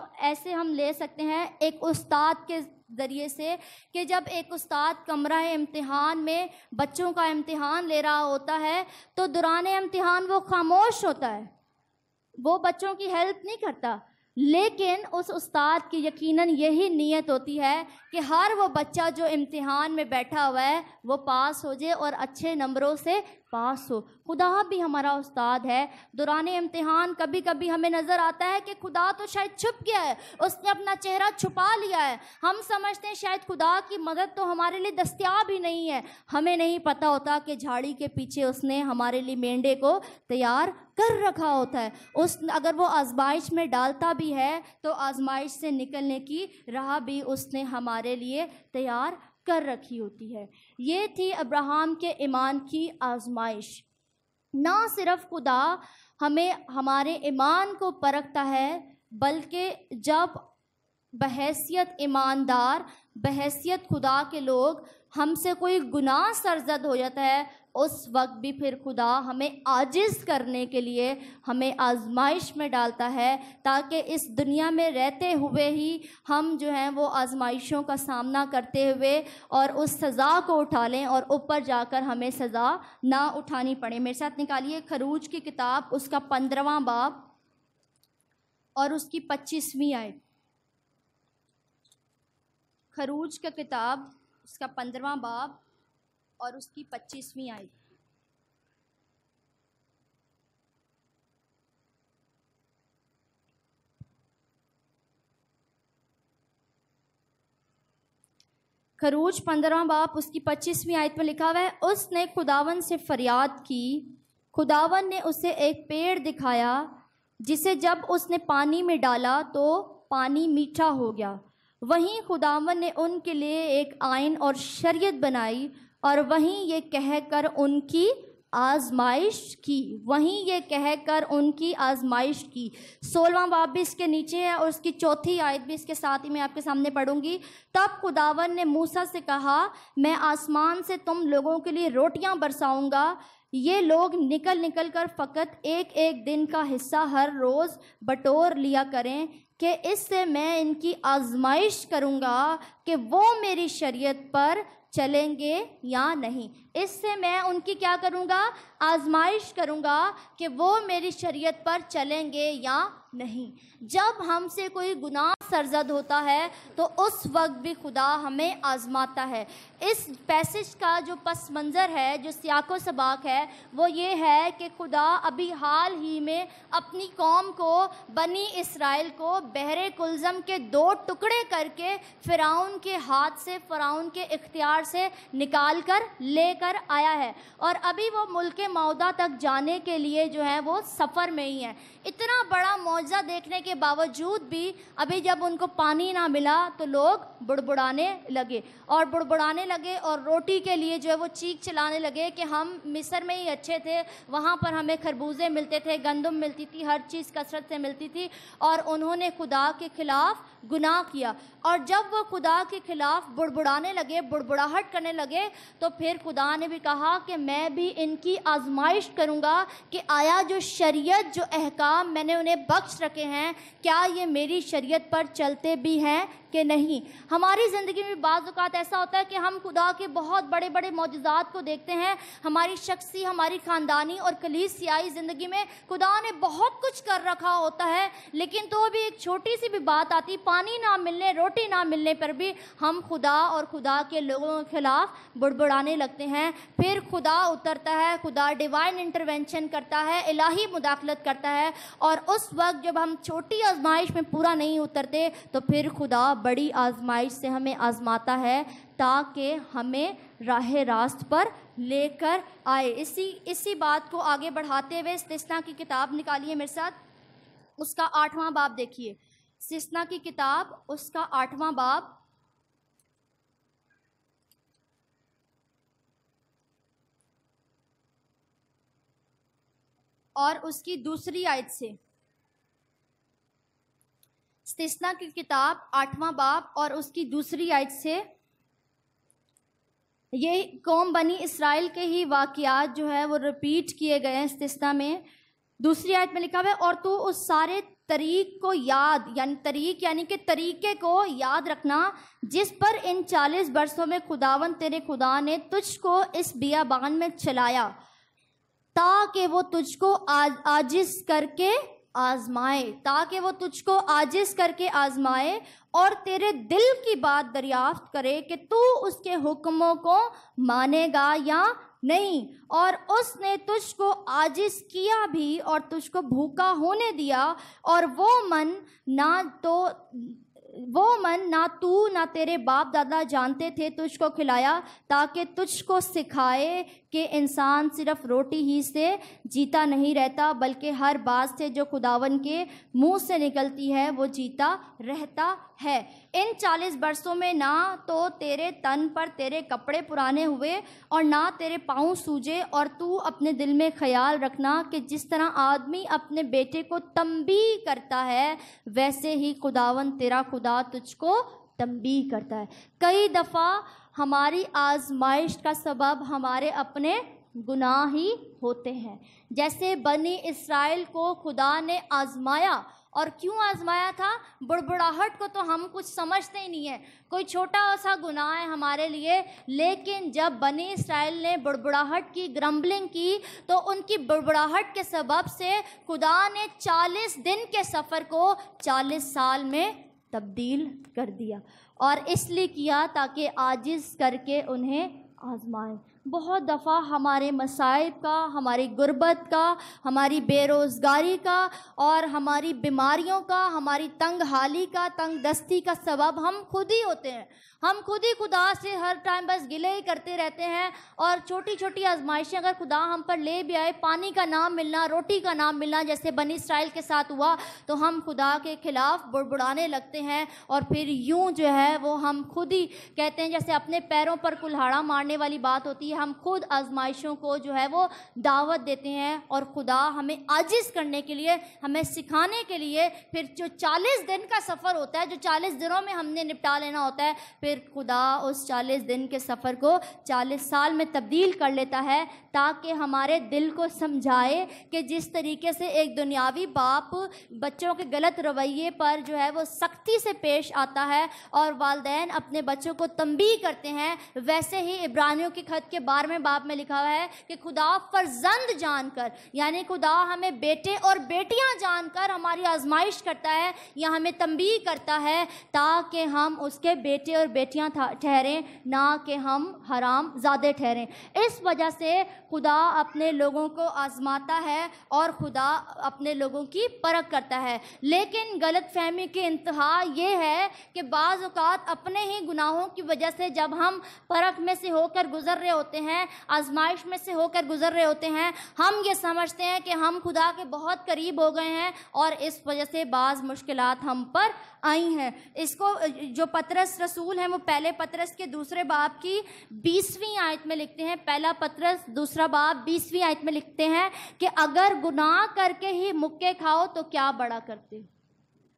ہم لے سکتے ہیں ایک استاد کے ذریعے سے، کہ جب ایک استاد کمرہ امتحان میں بچوں کا امتحان لے رہا ہوتا ہے تو دوران امتحان وہ خاموش ہوتا ہے، وہ بچوں کی ہیلپ نہیں کرتا، لیکن اس استاد کی یقیناً یہی نیت ہوتی ہے کہ ہر وہ بچہ جو امتحان میں بیٹھا ہوا ہے وہ پاس ہو جائے اور اچھے نمبروں سے پاس ہو. خدا بھی ہمارا استاد ہے. دوران امتحان کبھی کبھی ہمیں نظر آتا ہے کہ خدا تو شاید چھپ گیا ہے، اس نے اپنا چہرہ چھپا لیا ہے. ہم سمجھتے ہیں شاید خدا کی مدد تو ہمارے لیے دستیاب ہی نہیں ہے. ہمیں نہیں پتہ ہوتا کہ جھاڑی کے پیچھے اس نے ہمارے لیے مینڈے کو تیار کر رکھا ہوتا ہے. اگر وہ آزمائش میں ڈالتا بھی ہے تو آزمائش سے نکلنے کی راہ بھی اس نے ہمارے لیے تیار کر رکھی ہوتی ہے. یہ تھی ابراہیم کے ایمان کی آزمائش. نہ صرف خدا ہمیں ہمارے ایمان کو پرکھتا ہے، بلکہ جب بحیثیت ایماندار، بحیثیت خدا کے لوگ ہم سے کوئی گناہ سرزد ہو جاتا ہے، اس وقت بھی پھر خدا ہمیں عاجز کرنے کے لیے ہمیں آزمائش میں ڈالتا ہے، تاکہ اس دنیا میں رہتے ہوئے ہی ہم جو ہیں وہ آزمائشوں کا سامنا کرتے ہوئے اور اس سزا کو اٹھا لیں اور اوپر جا کر ہمیں سزا نہ اٹھانی پڑے. میرے ساتھ نکالیے خروج کی کتاب، اس کا 15واں باب اور اس کی 25ویں آیت. خروج کا کتاب، اس کا 15واں باب اور اس کی 25ویں آیت. خروج 15واں باب اس کی 25ویں آیت میں لکھا ہوا ہے، اس نے خداوند سے فریاد کی، خداوند نے اسے ایک پیڑ دکھایا جسے جب اس نے پانی میں ڈالا تو پانی میٹھا ہو گیا. وہیں خداوند نے ان کے لیے ایک آئین اور شریعت بنائی اور وہیں یہ کہہ کر ان کی آزمائش کی. 16واں باب بھی اس کے نیچے ہے اور اس کی 4تھی آیت بھی اس کے ساتھ ہی میں آپ کے سامنے پڑھوں گی. تب خداوند نے موسیٰ سے کہا، میں آسمان سے تم لوگوں کے لیے روٹیاں برساؤں گا، یہ لوگ نکل نکل کر فقط ایک ایک دن کا حصہ ہر روز بٹور لیا کریں، کہ اس سے میں ان کی آزمائش کروں گا کہ وہ میری شریعت پر چلیں گے یا نہیں. اس سے میں ان کی کیا کروں گا؟ آزمائش کروں گا کہ وہ میری شریعت پر چلیں گے یا نہیں. جب ہم سے کوئی گناہ سرزد ہوتا ہے تو اس وقت بھی خدا ہمیں آزماتا ہے. اس پیسج کا جو پس منظر ہے، جو سیاق و سباق ہے، وہ یہ ہے کہ خدا ابھی حال ہی میں اپنی قوم کو، بنی اسرائیل کو بحر کلزم کے 2 ٹکڑے کر کے فرعون کے ہاتھ سے، فرعون کے اختیار سے نکال کر لے کر آیا ہے، اور ابھی وہ ملک موعودہ تک جانے کے لیے جو ہے وہ سفر میں ہی ہیں. اتنا بڑا معجزہ دیکھنے کے باوجود بھی ابھی جب ان کو پانی نہ ملا تو لوگ بڑبڑانے لگے اور روٹی کے لیے جو ہے وہ چیخ چلانے لگے کہ ہم مصر میں ہی اچھے تھے، وہاں پر ہمیں خربوزے ملتے تھے، گندم ملتی تھی، ہر چیز کثرت سے ملتی تھی، اور انہوں نے خدا کے خلاف گناہ کیا، اور جب وہ خدا کے خلاف بڑبڑانے لگے، بڑبڑاہٹ کرنے لگے، تو پھر خدا نے بھی کہا کہ میں بھی ان کی آزمائش کروں گا کہ آیا جو شریعت، جو احکام میں نے انہیں بخش رکھے ہیں، کیا یہ میری شریعت پر چلتے بھی ہیں کہ نہیں۔ ہماری زندگی میں بعض اوقات ایسا ہوتا ہے کہ ہم خدا کے بہت بڑے بڑے معجزات کو دیکھتے ہیں، ہماری شخصی، ہماری خاندانی اور کلیسیائی زندگی میں خدا نے بہت کچھ کر رکھا ہوتا ہے، لیکن تو بھی ایک چھوٹی سی بھی بات آتی، پانی نہ ملنے، روٹی نہ ملنے پر بھی ہم خدا اور خدا کے لوگوں کے خلاف بڑبڑانے لگتے ہیں۔ پھر خدا اترتا ہے، خدا ڈیوائن انٹرونشن کرتا ہے، الہی مداخلت کرتا ہے، اور اس وقت جب ہم چھوٹی آزمائش میں پورا نہیں اترتے تو پھر خدا بڑی آزمائش سے ہمیں آزماتا ہے تاکہ ہمیں راہ راست پر لے کر آئے۔ اسی بات کو آگے بڑھاتے ہوئے استثنا کی کتاب نکالیے میرے ساتھ، اس کا 8واں باب دیکھیے۔ استثنا کی کتاب، اس کا 8واں باب، اور اس کی دوسری آیت سے۔ استثنا کی کتاب 8واں باب اور اس کی دوسری آیت سے، یہ قوم بنی اسرائیل کے ہی واقعات جو ہے وہ ریپیٹ کیے گئے ہیں استثنا میں۔ دوسری آیت میں لکھا ہوا ہے، اور تو اس سارے طریق کو یاد، یعنی کہ طریقے کو یاد رکھنا جس پر ان 40 برسوں میں خداوند تیرے خدا نے تجھ کو اس بیابان میں چلایا، تاکہ وہ تجھ کو عاجز کر کے آزمائے، تاکہ وہ تجھ کو عاجز کر کے آزمائے اور تیرے دل کی بات دریافت کرے کہ تو اس کے حکموں کو مانے گا یا نہیں۔ اور اس نے تجھ کو عاجز کیا بھی اور تجھ کو بھوکا ہونے دیا، اور وہ من نہ تو نہ تیرے باپ دادا جانتے تھے تجھ کو کھلایا، تاکہ تجھ کو سکھائے کہ انسان صرف روٹی ہی سے جیتا نہیں رہتا بلکہ ہر بات سے جو خداوند کے منہ سے نکلتی ہے وہ جیتا رہتا ہے۔ ان 40 برسوں میں نہ تو تیرے تن پر تیرے کپڑے پرانے ہوئے اور نہ تیرے پاؤں سوجے، اور تو اپنے دل میں خیال رکھنا کہ جس طرح آدمی اپنے بیٹے کو تنبیہ کرتا ہے ویسے ہی خداوند تیرا خدا تجھ کو تنبیہ کرتا ہے۔ کئی دفعہ ہماری آزمائش کا سبب ہمارے اپنے گناہ ہی ہوتے ہیں۔ جیسے بنی اسرائیل کو خدا نے آزمایا، اور کیوں آزمایا تھا؟ بڑبڑاہٹ کو تو ہم کچھ سمجھتے ہی نہیں ہیں، کوئی چھوٹا سا گناہ ہے ہمارے لیے، لیکن جب بنی اسرائیل نے بڑبڑاہٹ کی، گرمبلنگ کی، تو ان کی بڑبڑاہٹ کے سبب سے خدا نے 40 دن کے سفر کو 40 سال میں تبدیل کر دیا، اور اس لیے کیا تاکہ عاجز کر کے انہیں آزمائے۔ بہت دفعہ ہمارے مصائب کا، ہماری غربت کا، ہماری بے روزگاری کا، اور ہماری بیماریوں کا، ہماری تنگ حالی کا، تنگ دستی کا سبب ہم خود ہی ہوتے ہیں۔ ہم خود ہی خدا سے ہر ٹائم بس گلے ہی کرتے رہتے ہیں، اور چھوٹی چھوٹی آزمائشیں اگر خدا ہم پر لے بھی آئے، پانی کا نام ملنا، روٹی کا نام ملنا، جیسے بنی اسرائیل کے ساتھ ہوا، تو ہم خدا کے خلاف بڑبڑانے لگتے ہیں، اور پھر یوں جو ہے وہ ہم خود ہی کہتے ہیں، جیسے اپنے پیروں پر کلہاڑا مارنے والی بات ہوتی ہے، ہم خود آزمائشوں کو جو ہے وہ دعوت دیتے ہیں، اور خدا ہمیں عاجز کرنے کے لیے، ہمیں سکھانے کے لیے، پھر جو 40 دن کا سفر ہوتا ہے، جو 40 دنوں میں ہم نے نپٹا لینا ہوتا ہے، پھر خدا اس 40 دن کے سفر کو 40 سال میں تبدیل کر لیتا ہے، تاکہ ہمارے دل کو سمجھائے کہ جس طریقے سے ایک دنیاوی باپ بچوں کے غلط رویے پر جو ہے وہ سختی سے پیش آتا ہے اور والدین اپنے بچوں کو تنبیہ کرتے ہیں، ویسے ہی عبرانیوں کی خط کے 12ویں باب میں لکھا ہوا ہے کہ خدا فرزند جان کر، یعنی خدا ہمیں بیٹے اور بیٹیاں جان کر ہماری آزمائش کرتا ہے یا ہمیں تنبیہ کرتا ہے، تاکہ ہم اس کے بیٹے اور بیٹیاں ٹھہریں، نہ کہ ہم حرام زادے ٹھہریں۔ اس وجہ سے خدا اپنے لوگوں کو آزماتا ہے اور خدا اپنے لوگوں کی پرکھ کرتا ہے، لیکن غلط فہمی کی انتہا یہ ہے کہ بعض اوقات اپنے ہی گناہوں کی وجہ سے جب ہم پرکھ میں سے ہو کر گزر رہے ہوتے ہیں، آزمائش میں سے ہو کر گزر رہے ہوتے ہیں، ہم یہ سمجھتے ہیں کہ ہم خدا کے بہت قریب ہو گئے ہیں، اور اس وجہ سے بعض مشکلات ہم پر آئی ہیں۔ اس کو جو پطرس رسول ہیں وہ پہلے پطرس کے 2 باب کی 20ویں آیت میں لکھتے ہیں، پہلا پطرس 2 باب 20ویں آیت میں لکھتے ہیں کہ اگر گناہ کر کے ہی مکے کھاؤ تو کیا بڑا کرتے،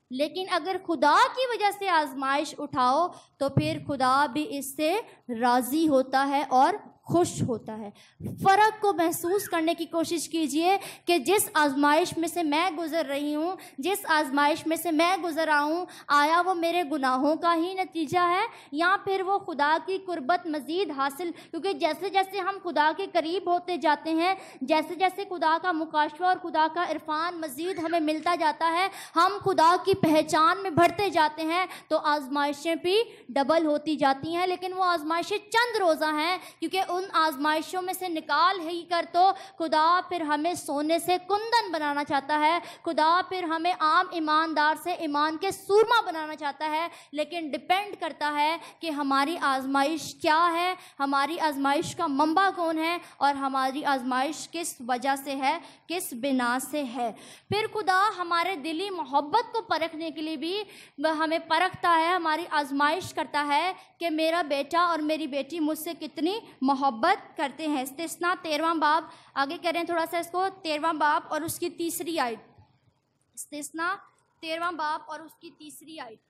لیکن اگر خدا کی وجہ سے آزمائش اٹھاؤ تو پھر خدا بھی اس سے راضی ہوتا ہے اور خوش ہوتا ہے۔ فرق کو محسوس کرنے کی کوشش کیجئے کہ جس آزمائش میں سے میں گزر رہی ہوں، جس آزمائش میں سے میں گزر رہا ہوں، آیا وہ میرے گناہوں کا ہی نتیجہ ہے یا پھر وہ خدا کی قربت مزید حاصل، کیونکہ جیسے جیسے ہم خدا کے قریب ہوتے جاتے ہیں، جیسے جیسے خدا کا مکاشفہ اور خدا کا عرفان مزید ہمیں ملتا جاتا ہے، ہم خدا کی پہچان میں بڑھتے جاتے ہیں، تو آزمائشیں بھی ڈبل ہوتی جاتی ہیں۔ لیکن وہ آزمائشیں چند روزہ ہیں، کیونکہ ان آزمائشوں میں سے نکال ہی کر تو خدا پھر ہمیں سونے سے کندن بنانا چاہتا ہے، خدا پھر ہمیں عام ایماندار سے ایمان کے سورما بنانا چاہتا ہے، لیکن ڈیپینڈ کرتا ہے کہ ہماری آزمائش کیا ہے، ہماری آزمائش کا منبع کون ہے اور ہماری آزمائش کس وجہ سے ہے، کس بنا سے ہے۔ پھر خدا ہمارے دلی محبت کو پرکھنے کے لیے بھی ہمیں پرکھتا ہے، ہماری آزمائش کرتا ہے کہ میرا بیٹا اور میری بیٹی مجھ سے کتنی محبت کرتے ہیں۔ استثنا 13واں باب، آگے کریں تھوڑا سا اس کو، 13واں باب اور اس کی تیسری آیت۔ استثنا 13واں باب اور اس کی تیسری آیت۔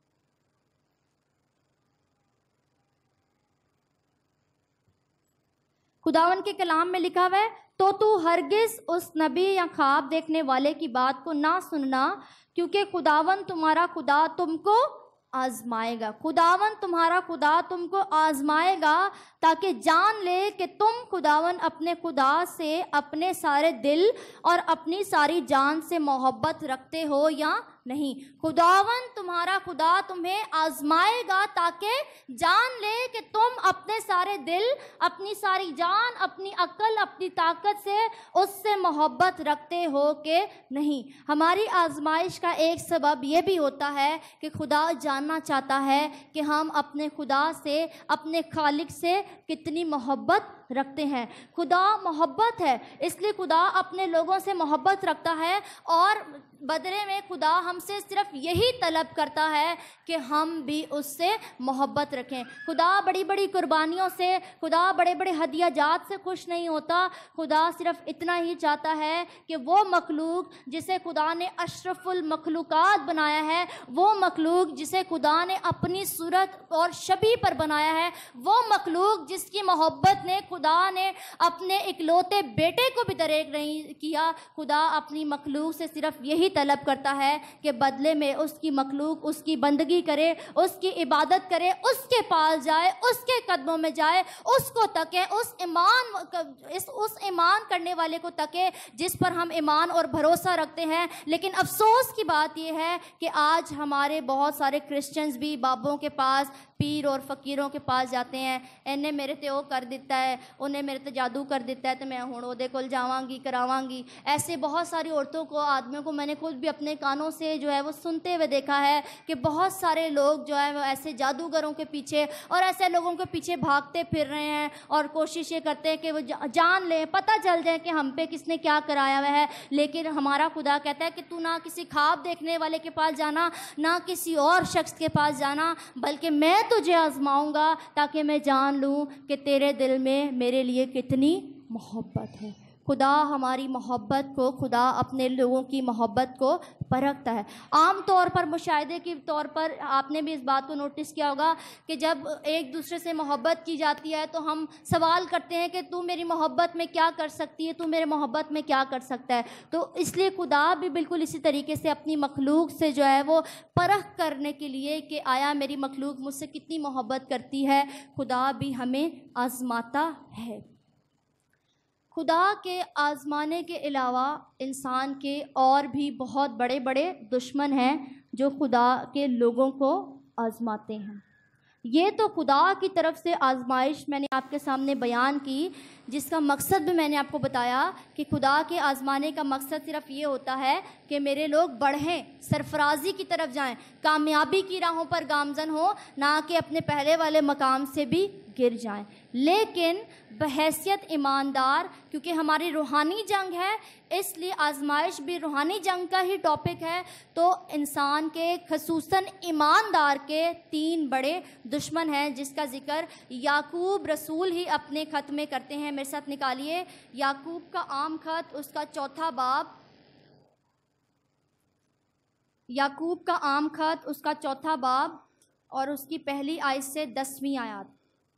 خداوند کے کلام میں لکھا ہوا ہے، تو ہرگز اس نبی یا خواب دیکھنے والے کی بات کو نہ سننا، کیونکہ خداوند تمہارا خدا تم کو آزمائے گا۔ خداوند تمہارا خدا تم کو آزمائے گا تاکہ جان لے کہ تم خداوند اپنے خدا سے اپنے سارے دل اور اپنی ساری جان سے محبت رکھتے ہو یا نہیں۔ خداوند تمہارا خدا تمہیں آزمائے گا تاکہ جان لے کہ تم اپنے سارے دل، اپنی ساری جان، اپنی عقل، اپنی طاقت سے اس سے محبت رکھتے ہو کہ نہیں۔ ہماری آزمائش کا ایک سبب یہ بھی ہوتا ہے کہ خدا جاننا چاہتا ہے کہ ہم اپنے خدا سے، اپنے خالق سے کتنی محبت رکھتے ہیں۔ خدا محبت ہے، اس لیے خدا اپنے لوگوں سے محبت رکھتا ہے اور بدلے میں خدا ہم سے صرف یہی طلب کرتا ہے کہ ہم بھی اس سے محبت رکھیں۔ خدا بڑی بڑی قربانیوں سے، خدا بڑے بڑے ہدیہ جات سے خوش نہیں ہوتا۔ خدا صرف اتنا ہی چاہتا ہے کہ وہ مخلوق جسے خدا نے اشرف المخلوقات بنایا ہے، وہ مخلوق جسے خدا نے اپنی صورت اور شبیہ پر بنایا ہے، وہ مخلوق جس کی محبت نے خدا نے اپنے اکلوتے بیٹے کو بھی دریغ نہیں کیا، خدا اپنی مخلوق سے صرف یہی طلب کرتا ہے کہ بدلے میں اس کی مخلوق اس کی بندگی کرے، اس کی عبادت کرے، اس کے پاس جائے، اس کے قدموں میں جائے، اس کو تکے، اس ایمان کرنے والے کو تکے جس پر ہم ایمان اور بھروسہ رکھتے ہیں۔ لیکن افسوس کی بات یہ ہے کہ آج ہمارے بہت سارے کرسچنز بھی بابوں کے پاس، پیر اور فقیروں کے پاس جاتے ہیں، انہیں میرے تے وہ کر دیتا ہے، انہیں میرے تے جادو کر دیتا ہے تو میں ہوں دے کول جاواں گی، کراواں گی۔ ایسے بہت ساری عورتوں کو، آدمیوں کو میں نے خود بھی اپنے کانوں سے جو ہے وہ سنتے ہوئے دیکھا ہے کہ بہت سارے لوگ جو ہے وہ ایسے جادوگروں کے پیچھے اور ایسے لوگوں کے پیچھے بھاگتے پھر رہے ہیں اور کوشش یہ کرتے ہیں کہ وہ جان لیں، پتہ چل جائے کہ ہم پہ کس نے کیا کرایا ہوا ہے۔ لیکن ہمارا خدا کہتا ہے کہ تو نہ کسی خواب دیکھنے والے کے پاس جانا، نہ کسی اور شخص کے پاس جانا، بلکہ میں تجھے آزماؤں گا تاکہ میں جان لوں کہ تیرے دل میں میرے لیے کتنی محبت ہے۔ خدا ہماری محبت کو، خدا اپنے لوگوں کی محبت کو پرکھتا ہے۔ عام طور پر مشاہدے کے طور پر آپ نے بھی اس بات کو نوٹس کیا ہوگا کہ جب ایک دوسرے سے محبت کی جاتی ہے تو ہم سوال کرتے ہیں کہ تو میری محبت میں کیا کر سکتی ہے، تو میرے محبت میں کیا کر سکتا ہے۔ تو اس لیے خدا بھی بالکل اسی طریقے سے اپنی مخلوق سے جو ہے وہ پرکھ کرنے کے لیے کہ آیا میری مخلوق مجھ سے کتنی محبت کرتی ہے، خدا بھی ہمیں آزماتا ہے۔ خدا کے آزمانے کے علاوہ انسان کے اور بھی بہت بڑے بڑے دشمن ہیں جو خدا کے لوگوں کو آزماتے ہیں۔ یہ تو خدا کی طرف سے آزمائش میں نے آپ کے سامنے بیان کی، جس کا مقصد بھی میں نے آپ کو بتایا کہ خدا کے آزمانے کا مقصد صرف یہ ہوتا ہے کہ میرے لوگ بڑھیں، سرفرازی کی طرف جائیں، کامیابی کی راہوں پر گامزن ہوں، نہ کہ اپنے پہلے والے مقام سے بھی گر جائیں۔ لیکن بحیثیت ایماندار، کیونکہ ہماری روحانی جنگ ہے، اس لیے آزمائش بھی روحانی جنگ کا ہی ٹاپک ہے، تو انسان کے خصوصاً ایماندار کے 3 بڑے دشمن ہیں جس کا ذکر یعقوب رسول ہی اپنے خط میں کرتے ہیں۔ میرے ساتھ نکالیے یعقوب کا عام خط، اس کا 4 باب याकूब का आम खत उसका 4 बाब और उसकी पहली आयत से 10वीं आयत।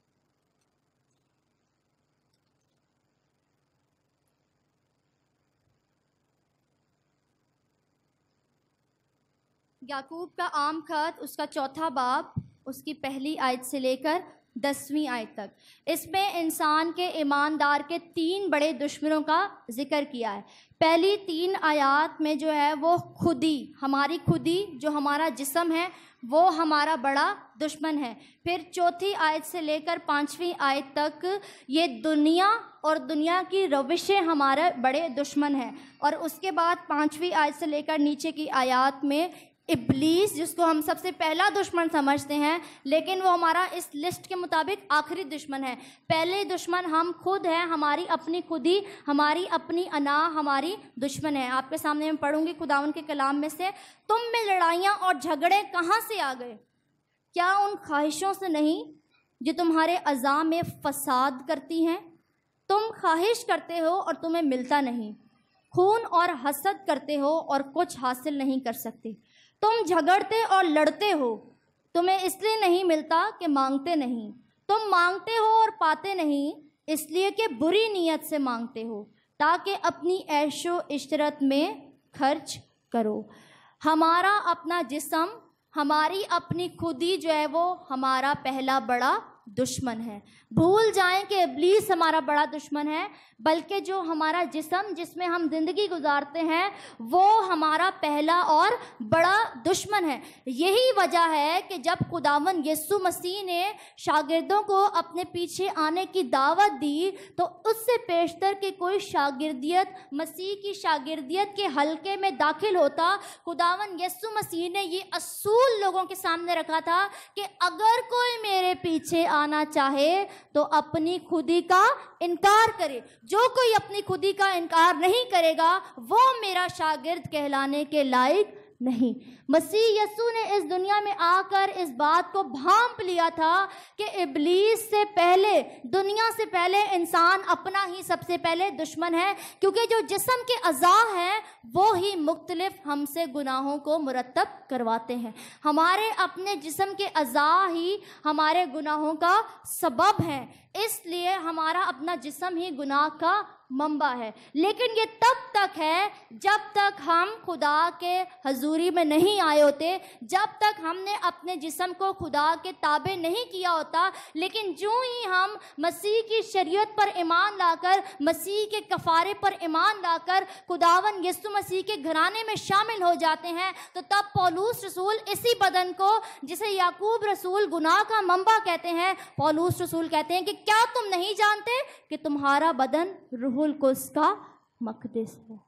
याकूब का आम खत उसका 4 बाब उसकी पहली आयत से लेकर 10वीं आयत तक। इसमें इंसान के ईमानदार के 3 बड़े दुश्मनों का जिक्र किया है। पहली 3 आयत में जो है वो खुदी, हमारी खुदी जो हमारा जिस्म है वो हमारा बड़ा दुश्मन है। फिर 4थी आयत से लेकर 5वीं आयत तक ये दुनिया और दुनिया की रविशें हमारे बड़े दुश्मन हैं। और उसके बाद 5वीं आयत से लेकर नीचे की आयत में इब्लीस, जिसको हम सबसे पहला दुश्मन समझते हैं, लेकिन वो हमारा इस लिस्ट के मुताबिक आखिरी दुश्मन है। पहले दुश्मन हम खुद हैं, हमारी अपनी खुदी, हमारी अपनी अना हमारी दुश्मन है। आपके सामने मैं पढ़ूंगी खुदावन के कलाम में से, तुम में लड़ाइयाँ और झगड़े कहाँ से आ गए? क्या उन ख्वाहिशों से नहीं जो तुम्हारे अज़ा में फसाद करती हैं? तुम ख्वाहिश करते हो और तुम्हें मिलता नहीं, खून और हसद करते हो और कुछ हासिल नहीं कर सकते। तुम झगड़ते और लड़ते हो, तुम्हें इसलिए नहीं मिलता कि मांगते नहीं। तुम मांगते हो और पाते नहीं, इसलिए कि बुरी नीयत से मांगते हो, ताकि अपनी ऐशो इशरत में खर्च करो। हमारा अपना जिस्म, हमारी अपनी खुदी जो है वो हमारा पहला बड़ा दुश्मन है। भूल जाएं कि इब्लीस हमारा बड़ा दुश्मन है, बल्कि जो हमारा जिस्म जिसमें हम ज़िंदगी गुजारते हैं वो हमारा पहला और बड़ा दुश्मन है। यही वजह है कि जब खुदावन यीशु मसीह ने शागिर्दों को अपने पीछे आने की दावत दी तो उससे पेशतर कि कोई शागिर्दियत मसीह की शागिर्दियत के हलके में दाखिल होता, खुदावन यीशु मसीह ने ये असूल लोगों के सामने रखा था कि अगर कोई मेरे पीछे आना चाहे तो अपनी खुदी का इनकार करे। जो कोई अपनी खुदी का इनकार नहीं करेगा वो मेरा शागिर्द कहलाने के लायक नहीं। मसीह यीशु ने इस दुनिया में आकर इस बात को भांप लिया था कि इब्लीस से पहले, दुनिया से पहले इंसान अपना ही सबसे पहले दुश्मन है, क्योंकि जो जिस्म के अज़ा हैं वो ही मुख्तलिफ हमसे गुनाहों को मुरतब करवाते हैं। हमारे अपने जिस्म के अज़ा ही हमारे गुनाहों का सबब हैं, इसलिए हमारा अपना जिस्म ही गुनाह का मंबा है। लेकिन ये तब तक है जब तक हम खुदा के हजूरी में नहीं आए होते, जब तक हमने अपने जिस्म को खुदा के ताबे नहीं किया होता। लेकिन जो ही हम मसीह की शरीयत पर ईमान लाकर, मसीह के कफ़ारे पर ईमान लाकर खुदावन यीशु मसीह के घराने में शामिल हो जाते हैं, तो तब पौलुस रसूल इसी बदन को, जिसे याकूब रसूल गुनाह का मंबा कहते हैं, पौलुस रसूल कहते हैं कि क्या तुम नहीं जानते कि तुम्हारा बदन रूहुल कुद्स का मक़दस है।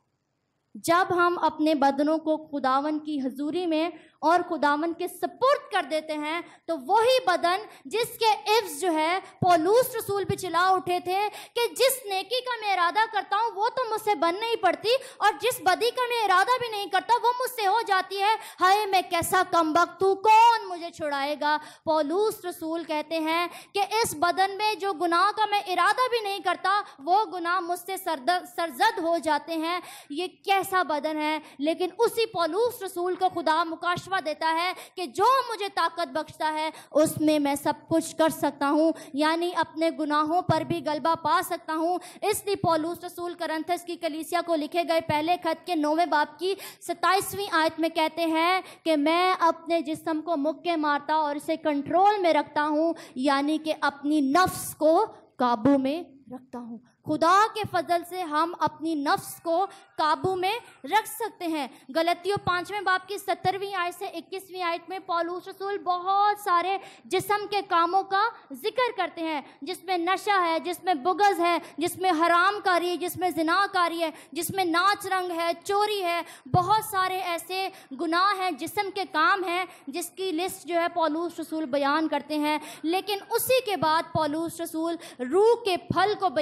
जब हम अपने बदनों को खुदावन की हजूरी में और खुदावन के सपुर्द कर देते हैं तो वही बदन जिसके इफ्स जो है पौलुस रसूल भी चिल्ला उठे थे कि जिस नेकी का मैं इरादा करता हूँ वो तो मुझसे बन नहीं पड़ती, और जिस बदी का मैं इरादा भी नहीं करता वो मुझसे हो जाती है। हाय मैं कैसा कमबख्त हूँ, कौन मुझे छुड़ाएगा। पौलुस रसूल कहते हैं कि इस बदन में जो गुनाह का मैं इरादा भी नहीं करता वो गुनाह मुझसे सरजद हो जाते हैं। ये कैसा बदन है। लेकिन उसी पौलुस रसूल को खुदा मुकाशवा देता है कि जो मुझे ताकत बख्शता है उसमें मैं सब कुछ कर सकता हूँ, यानी अपने गुनाहों पर भी गलबा पा सकता हूँ। इसलिए पौलुस रसूल करंथस की कलीसिया को लिखे गए पहले खत के 9वें बाब की 27वीं आयत में कहते हैं कि मैं अपने जिस्म को मुक्के मारता और इसे कंट्रोल में रखता हूँ, यानी कि अपनी नफ्स को काबू में रखता हूँ। खुदा के फजल से हम अपनी नफ्स को काबू में रख सकते हैं। गलतियों 5वें बाब की 17वीं आयत से 21वीं आयत में पौलुस रसूल बहुत सारे जिस्म के कामों का जिक्र करते हैं, जिसमें नशा है, जिसमें बुग़्ज़ है, जिसमें हरामकारी है, जिसमें ज़िनाकारी है, जिसमें नाच रंग है, चोरी है। बहुत सारे ऐसे गुनाह हैं, जिस्म के काम हैं, जिसकी लिस्ट जो है पौलुस रसूल बयान करते हैं। लेकिन उसी के बाद पौलुस रसूल रूह के फल को बयान करते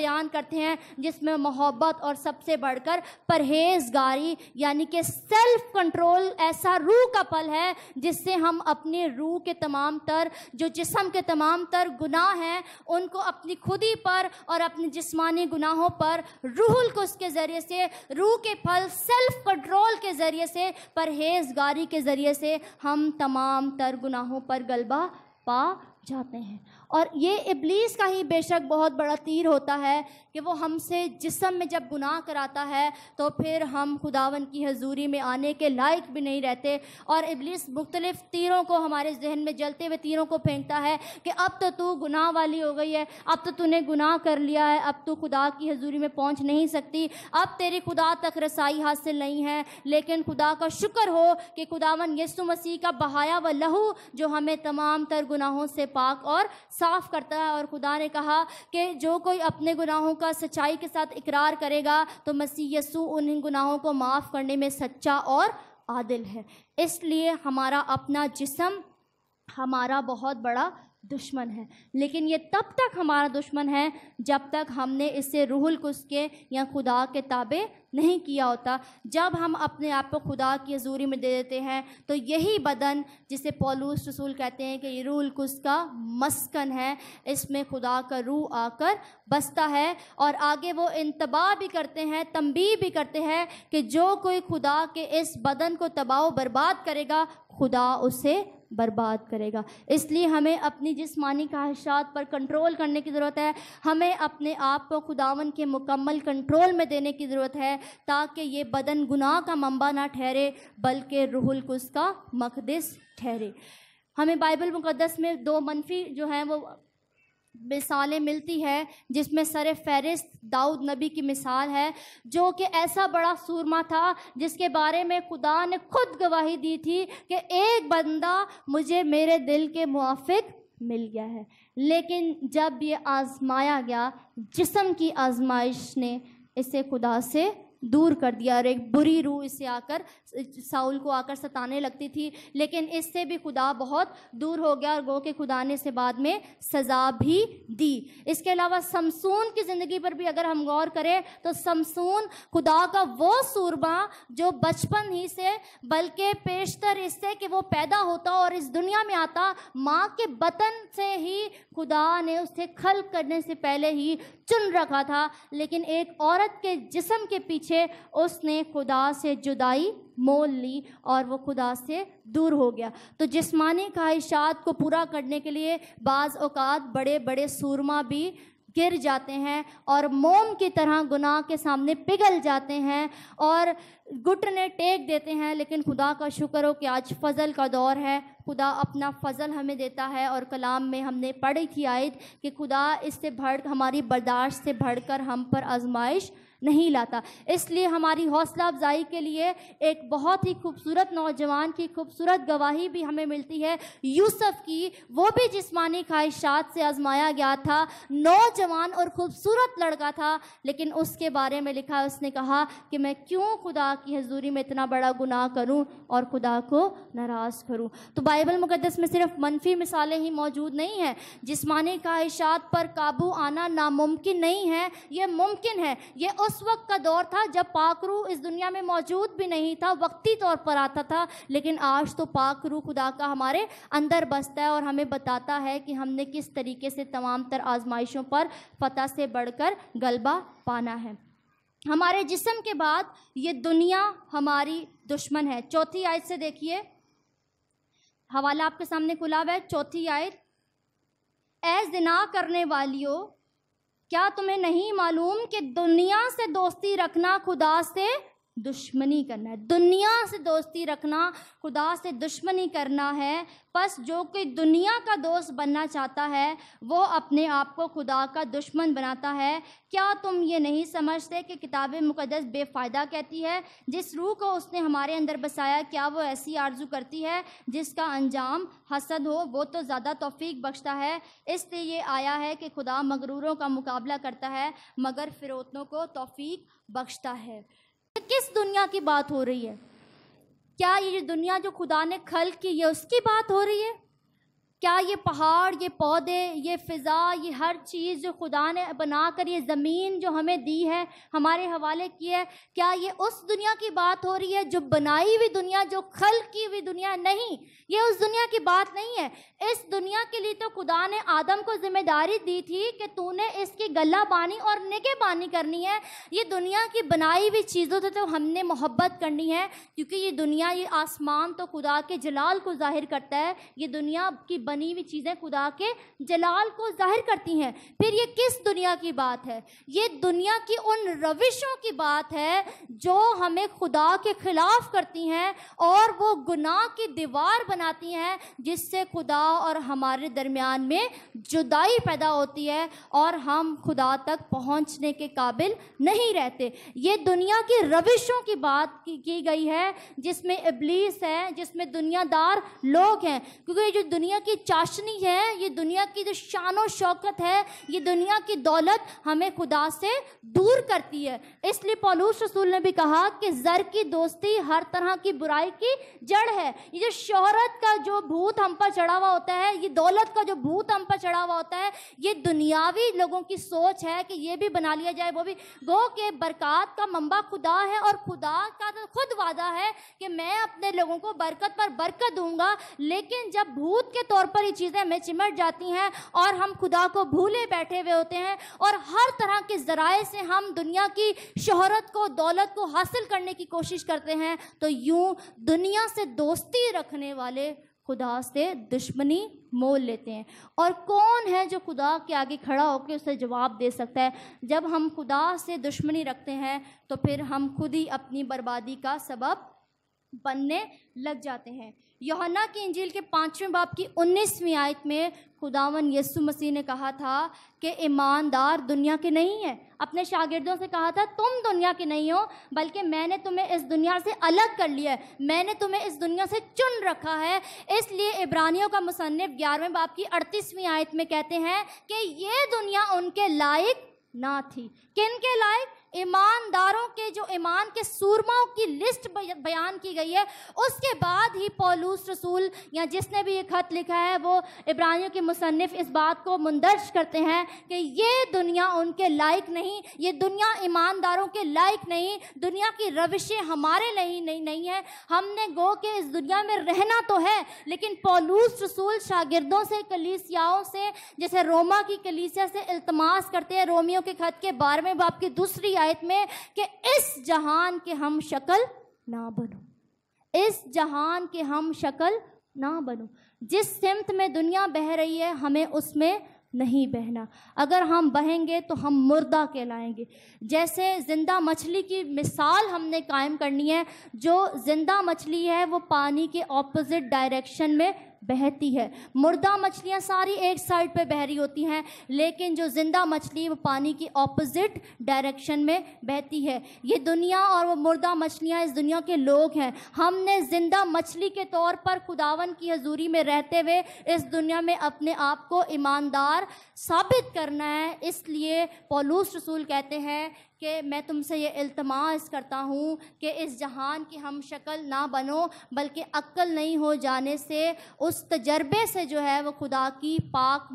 کرتے ہیں جس میں محبت اور سب سے بڑھ کر پرہیزگاری یعنی کہ سیلف کنٹرول ایسا روح کا پل ہے جس سے ہم اپنے روح کے تمام تر جو جسم کے تمام تر گناہ ہیں ان کو اپنی خودی پر اور اپنی جسمانی گناہوں پر روح القدس کے ذریعے سے روح کے پھل سیلف کنٹرول کے ذریعے سے پرہیزگاری کے ذریعے سے ہم تمام تر گناہوں پر غلبہ پا جاتے ہیں۔ اور یہ ابلیس کا ہی بے شک بہت بڑا تیر ہوتا ہے کہ وہ ہم سے جسم میں جب گناہ کراتا ہے تو پھر ہم خداوند کی حضوری میں آنے کے لائق بھی نہیں رہتے، اور ابلیس مختلف تیروں کو ہمارے ذہن میں جلتے ہوئے تیروں کو پھینکتا ہے کہ اب تو گناہ والی ہو گئی ہے، اب تو نے گناہ کر لیا ہے، اب تو خدا کی حضوری میں پہنچ نہیں سکتی، اب تیری خدا تک رسائی حاصل نہیں ہے۔ لیکن خدا کا شکر ہو کہ خداوند یسوع مسیح کا بہایا ہوا لہو جو ہمیں تمام تر گناہوں سے پاک اور صاف کرتا ہے، اور خدا نے کہا کہ جو کوئی اپنے گناہوں کا سچائی کے ساتھ اقرار کرے گا تو مسیح یسوع ان گناہوں کو معاف کرنے میں سچا اور عادل ہے۔ اس لیے ہمارا اپنا جسم ہمارا بہت بڑا دشمن ہے، لیکن یہ تب تک ہمارا دشمن ہے جب تک ہم نے اسے روح القدس کے یا خدا کے تابع نہیں کیا ہوتا۔ جب ہم اپنے آپ کو خدا کی حضوری میں دے دیتے ہیں تو یہی بدن جسے پولس رسول کہتے ہیں کہ یہ روح القدس کا مسکن ہے، اس میں خدا کا روح آ کر بستا ہے، اور آگے وہ انتباہ بھی کرتے ہیں، تنبیہ بھی کرتے ہیں کہ جو کوئی خدا کے اس بدن کو تباہ و برباد کرے گا خدا اسے برباد کرے گا۔ اس لیے ہمیں اپنی جسمانی خواہشات پر کنٹرول کرنے کی ضرورت ہے، ہمیں اپنے آپ کو خداوند کے مکمل کنٹرول میں دینے کی ضرورت ہے تاکہ یہ بدن گناہ کا منبع نہ ٹھہرے بلکہ روح القدس کا مقدس ٹھہرے۔ ہمیں بائبل مقدس میں دو منفی جو ہیں وہ مثالیں ملتی ہے، جس میں سر فہرست داؤد نبی کی مثال ہے جو کہ ایسا بڑا سورما تھا جس کے بارے میں خدا نے خود گواہی دی تھی کہ ایک بندہ مجھے میرے دل کے موافق مل گیا ہے، لیکن جب یہ آزمایا گیا جسم کی آزمائش نے اسے خدا سے دور کر دیا، اور ایک بری روح اسے آ کر ساؤل کو آ کر ستانے لگتی تھی، لیکن اس سے بھی خدا بہت دور ہو گیا، اور گو کہ خدا نے اسے بعد میں سزا بھی دی۔ اس کے علاوہ سمسون کی زندگی پر بھی اگر ہم غور کریں تو سمسون خدا کا وہ سورما جو بچپن ہی سے بلکہ پیشتر اس سے کہ وہ پیدا ہوتا اور اس دنیا میں آتا ماں کے بطن سے ہی خدا نے اسے خلق کرنے سے پہلے ہی چن رکھا تھا، لیکن ایک عورت کے جسم کے پیچھے اس نے خدا سے جدائی مول لی اور وہ خدا سے دور ہو گیا۔ تو جسمانی خواہشات کو پورا کرنے کے لیے بعض اوقات بڑے بڑے سورما بھی گر جاتے ہیں اور موم کی طرح گناہ کے سامنے پگھل جاتے ہیں اور گھٹنے ٹیک دیتے ہیں، لیکن خدا کا شکر ہو کہ آج فضل کا دور ہے، خدا اپنا فضل ہمیں دیتا ہے، اور کلام میں ہم نے پڑھی تھی آیت کہ خدا اس سے ہماری برداشت سے بڑھ کر ہم پر آزمائش نہیں لاتا۔ اس لیے ہماری حوصلہ افزائی کے لیے ایک بہت ہی خوبصورت نوجوان کی خوبصورت گواہی بھی ہمیں ملتی ہے، یوسف کی۔ وہ بھی جسمانی خواہشات سے آزمایا گیا تھا، نوجوان اور خوبصورت لڑکا تھا، لیکن اس کے بارے میں لکھا، اس نے کہا کہ میں کیوں خدا کی حضوری میں اتنا بڑا گناہ کروں اور خدا کو ناراض کروں۔ تو بائبل مقدس میں صرف منفی مثالیں ہی موجود نہیں ہیں، جسمانی خواہشات پر قابو آنا ناممکن نہیں ہے، یہ ممکن ہے۔ یہ اس وقت کا دور تھا جب پاک روح اس دنیا میں موجود بھی نہیں تھا، وقتی طور پر آتا تھا، لیکن آج تو پاک روح خدا کا ہمارے اندر بستا ہے اور ہمیں بتاتا ہے کہ ہم نے کس طریقے سے تمام تر آزمائشوں پر فتح سے بڑھ کر غلبہ پانا ہے۔ ہمارے جسم کے بعد یہ دنیا ہماری دشمن ہے۔ چوتھی آیت سے دیکھیے، حوالہ آپ کے سامنے کھلا ہوا ہے، چوتھی آیت، اے زنا کرنے والیو، کیا تمہیں نہیں معلوم کہ دنیا سے دوستی رکھنا خدا سے دشمنی کرنا ہے؟ دنیا سے دوستی رکھنا خدا سے دشمنی کرنا ہے۔ پس جو کوئی دنیا کا دوست بننا چاہتا ہے وہ اپنے آپ کو خدا کا دشمن بناتا ہے۔ کیا تم یہ نہیں سمجھتے کہ کتاب مقدس بے فائدہ کہتی ہے، جس روح کو اس نے ہمارے اندر بسایا کیا وہ ایسی آرزو کرتی ہے جس کا انجام حسد ہو؟ وہ تو زیادہ توفیق بخشتا ہے۔ اس لیے یہ آیا ہے کہ خدا مغروروں کا مقابلہ کرتا ہے مگر فروتنوں کو توفیق بخشتا ہے۔ کس دنیا کی بات ہو رہی ہے؟ کیا یہ دنیا جو خدا نے خلق کی یہ اس کی بات ہو رہی ہے؟ کیا یہ پہاڑ، یہ پودے، یہ فضا، یہ ہر چیز جو خدا نے بنا کر یہ زمین جو ہمیں دی ہے، ہمارے حوالے کی ہے، کیا یہ اس دنیا کی بات ہو رہی ہے جو بنائی ہوئی دنیا، جو خلق کی ہوئی دنیا؟ نہیں، یہ اس دنیا کی بات نہیں ہے۔ اس دنیا کے لیے تو خدا نے آدم کو ذمہ داری دی تھی کہ تو نے اس کی گلہ بانی اور نگہ بانی کرنی ہے۔ یہ دنیا کی بنائی ہوئی چیزوں سے تو ہم نے محبت کرنی ہے، کیونکہ یہ دنیا، یہ آسمان تو خدا کے جلال کو ظاہر کرتا ہے، یہ دنیا کی بنی ہوئی چیزیں خدا کے جلال کو ظاہر کرتی ہیں۔ پھر یہ کس دنیا کی بات ہے؟ یہ دنیا کی ان روشوں کی بات ہے جو ہمیں خدا کے خلاف کرتی ہیں اور وہ گناہ کی دیوار بناتی ہیں، جس سے خدا اور ہمارے درمیان میں جدائی پیدا ہوتی ہے اور ہم خدا تک پہنچنے کے قابل نہیں رہتے۔ یہ دنیا کی روشوں کی بات کی گئی ہے، جس میں ابلیس ہے، جس میں دنیا دار لوگ ہیں، کیونکہ یہ جو دنیا کی چاشنی ہے، یہ دنیا کی جو شان و شوکت ہے، یہ دنیا کی دولت ہمیں خدا سے دور کرتی ہے۔ اس لیے پولس رسول نے بھی کہا کہ زر کی دوستی ہر طرح کی برائی کی جڑ ہے۔ یہ جو شہرت کا جو بھوت ہم پر چڑھا ہوا ہوتا ہے، یہ دولت کا جو بھوت ہم پر چڑھا ہوا ہوتا ہے، یہ دنیاوی لوگوں کی سوچ ہے کہ یہ بھی بنا لیا جائے، وہ بھی۔ گو کہ برکات کا منبع خدا ہے، اور خدا کا تو خود وعدہ ہے کہ میں اپنے لوگوں کو برکت پر برکت دوں گا، لیکن جب بھوت کے طور پر یہ چیزیں ہمیں چمٹ جاتی ہیں اور ہم خدا کو بھولے بیٹھے ہوئے ہوتے ہیں اور ہر طرح کے ذرائع سے ہم دنیا کی شہرت کو، دولت کو حاصل کرنے کی کوشش کرتے ہیں، تو یوں دنیا سے دوستی رکھنے والے خدا سے دشمنی مول لیتے ہیں۔ اور کون ہے جو خدا کے آگے کھڑا ہو کے اسے جواب دے سکتا ہے؟ جب ہم خدا سے دشمنی رکھتے ہیں تو پھر ہم خود ہی اپنی بربادی کا سبب بننے لگ جاتے ہیں۔ یوحنا کی انجیل کے 5ویں باب کی 19ویں آیت میں خداوند یسوع مسیح نے کہا تھا کہ ایماندار دنیا کے نہیں ہیں۔ اپنے شاگردوں سے کہا تھا تم دنیا کے نہیں ہو، بلکہ میں نے تمہیں اس دنیا سے الگ کر لیا ہے، میں نے تمہیں اس دنیا سے چن رکھا ہے۔ اس لیے عبرانیوں کا مصنف 11ویں باب کی 38ویں آیت میں کہتے ہیں کہ یہ دنیا ان کے لائق نہ تھی۔ کن کے لائق؟ ایمانداروں کے، جو ایمان کے سورماؤں کی لسٹ بیان کی گئی ہے۔ اس کے بعد ہی پولس رسول یا جس نے بھی یہ خط لکھا ہے وہ عبرانیوں کے مصنف اس بات کو مندرج کرتے ہیں کہ یہ دنیا ان کے لائق نہیں، یہ دنیا ایمانداروں کے لائق نہیں، دنیا کی روشیں ہمارے لیے نہیں ہیں۔ ہم نے گو کہ اس دنیا میں رہنا تو ہے، لیکن پولس رسول شاگردوں سے، کلیسیاؤں سے، جیسے روما کی کلیسیا سے التماس کرتے ہیں رومیوں کے خط کے 12ویں باب کی 2 آیت میں کہ اس جہان کے ہم شکل نہ بنو، اس جہان کے ہم شکل نہ بنو۔ جس سمت میں دنیا بہہ رہی ہے ہمیں اس میں نہیں بہنا۔ اگر ہم بہیں گے تو ہم مردہ کہلائیں گے۔ جیسے زندہ مچھلی کی مثال ہم نے قائم کرنی ہے۔ جو زندہ مچھلی ہے وہ پانی کے اپوزٹ ڈائریکشن میں بہتی ہے۔ مردہ مچھلیاں ساری ایک سائڈ پہ بہ رہی ہوتی ہیں، لیکن جو زندہ مچھلی وہ پانی کی اپوزٹ ڈائریکشن میں بہتی ہے۔ یہ دنیا اور وہ مردہ مچھلیاں اس دنیا کے لوگ ہیں۔ ہم نے زندہ مچھلی کے طور پر خداوند کی حضوری میں رہتے ہوئے اس دنیا میں اپنے آپ کو ایماندار ثابت کرنا ہے۔ اس لیے پولس رسول کہتے ہیں کہ میں تم سے یہ التماس کرتا ہوں کہ اس جہان کی ہم شکل نہ بنو، بلکہ عقل نہیں ہو جانے سے، اس تجربے سے جو ہے وہ خدا کی پاک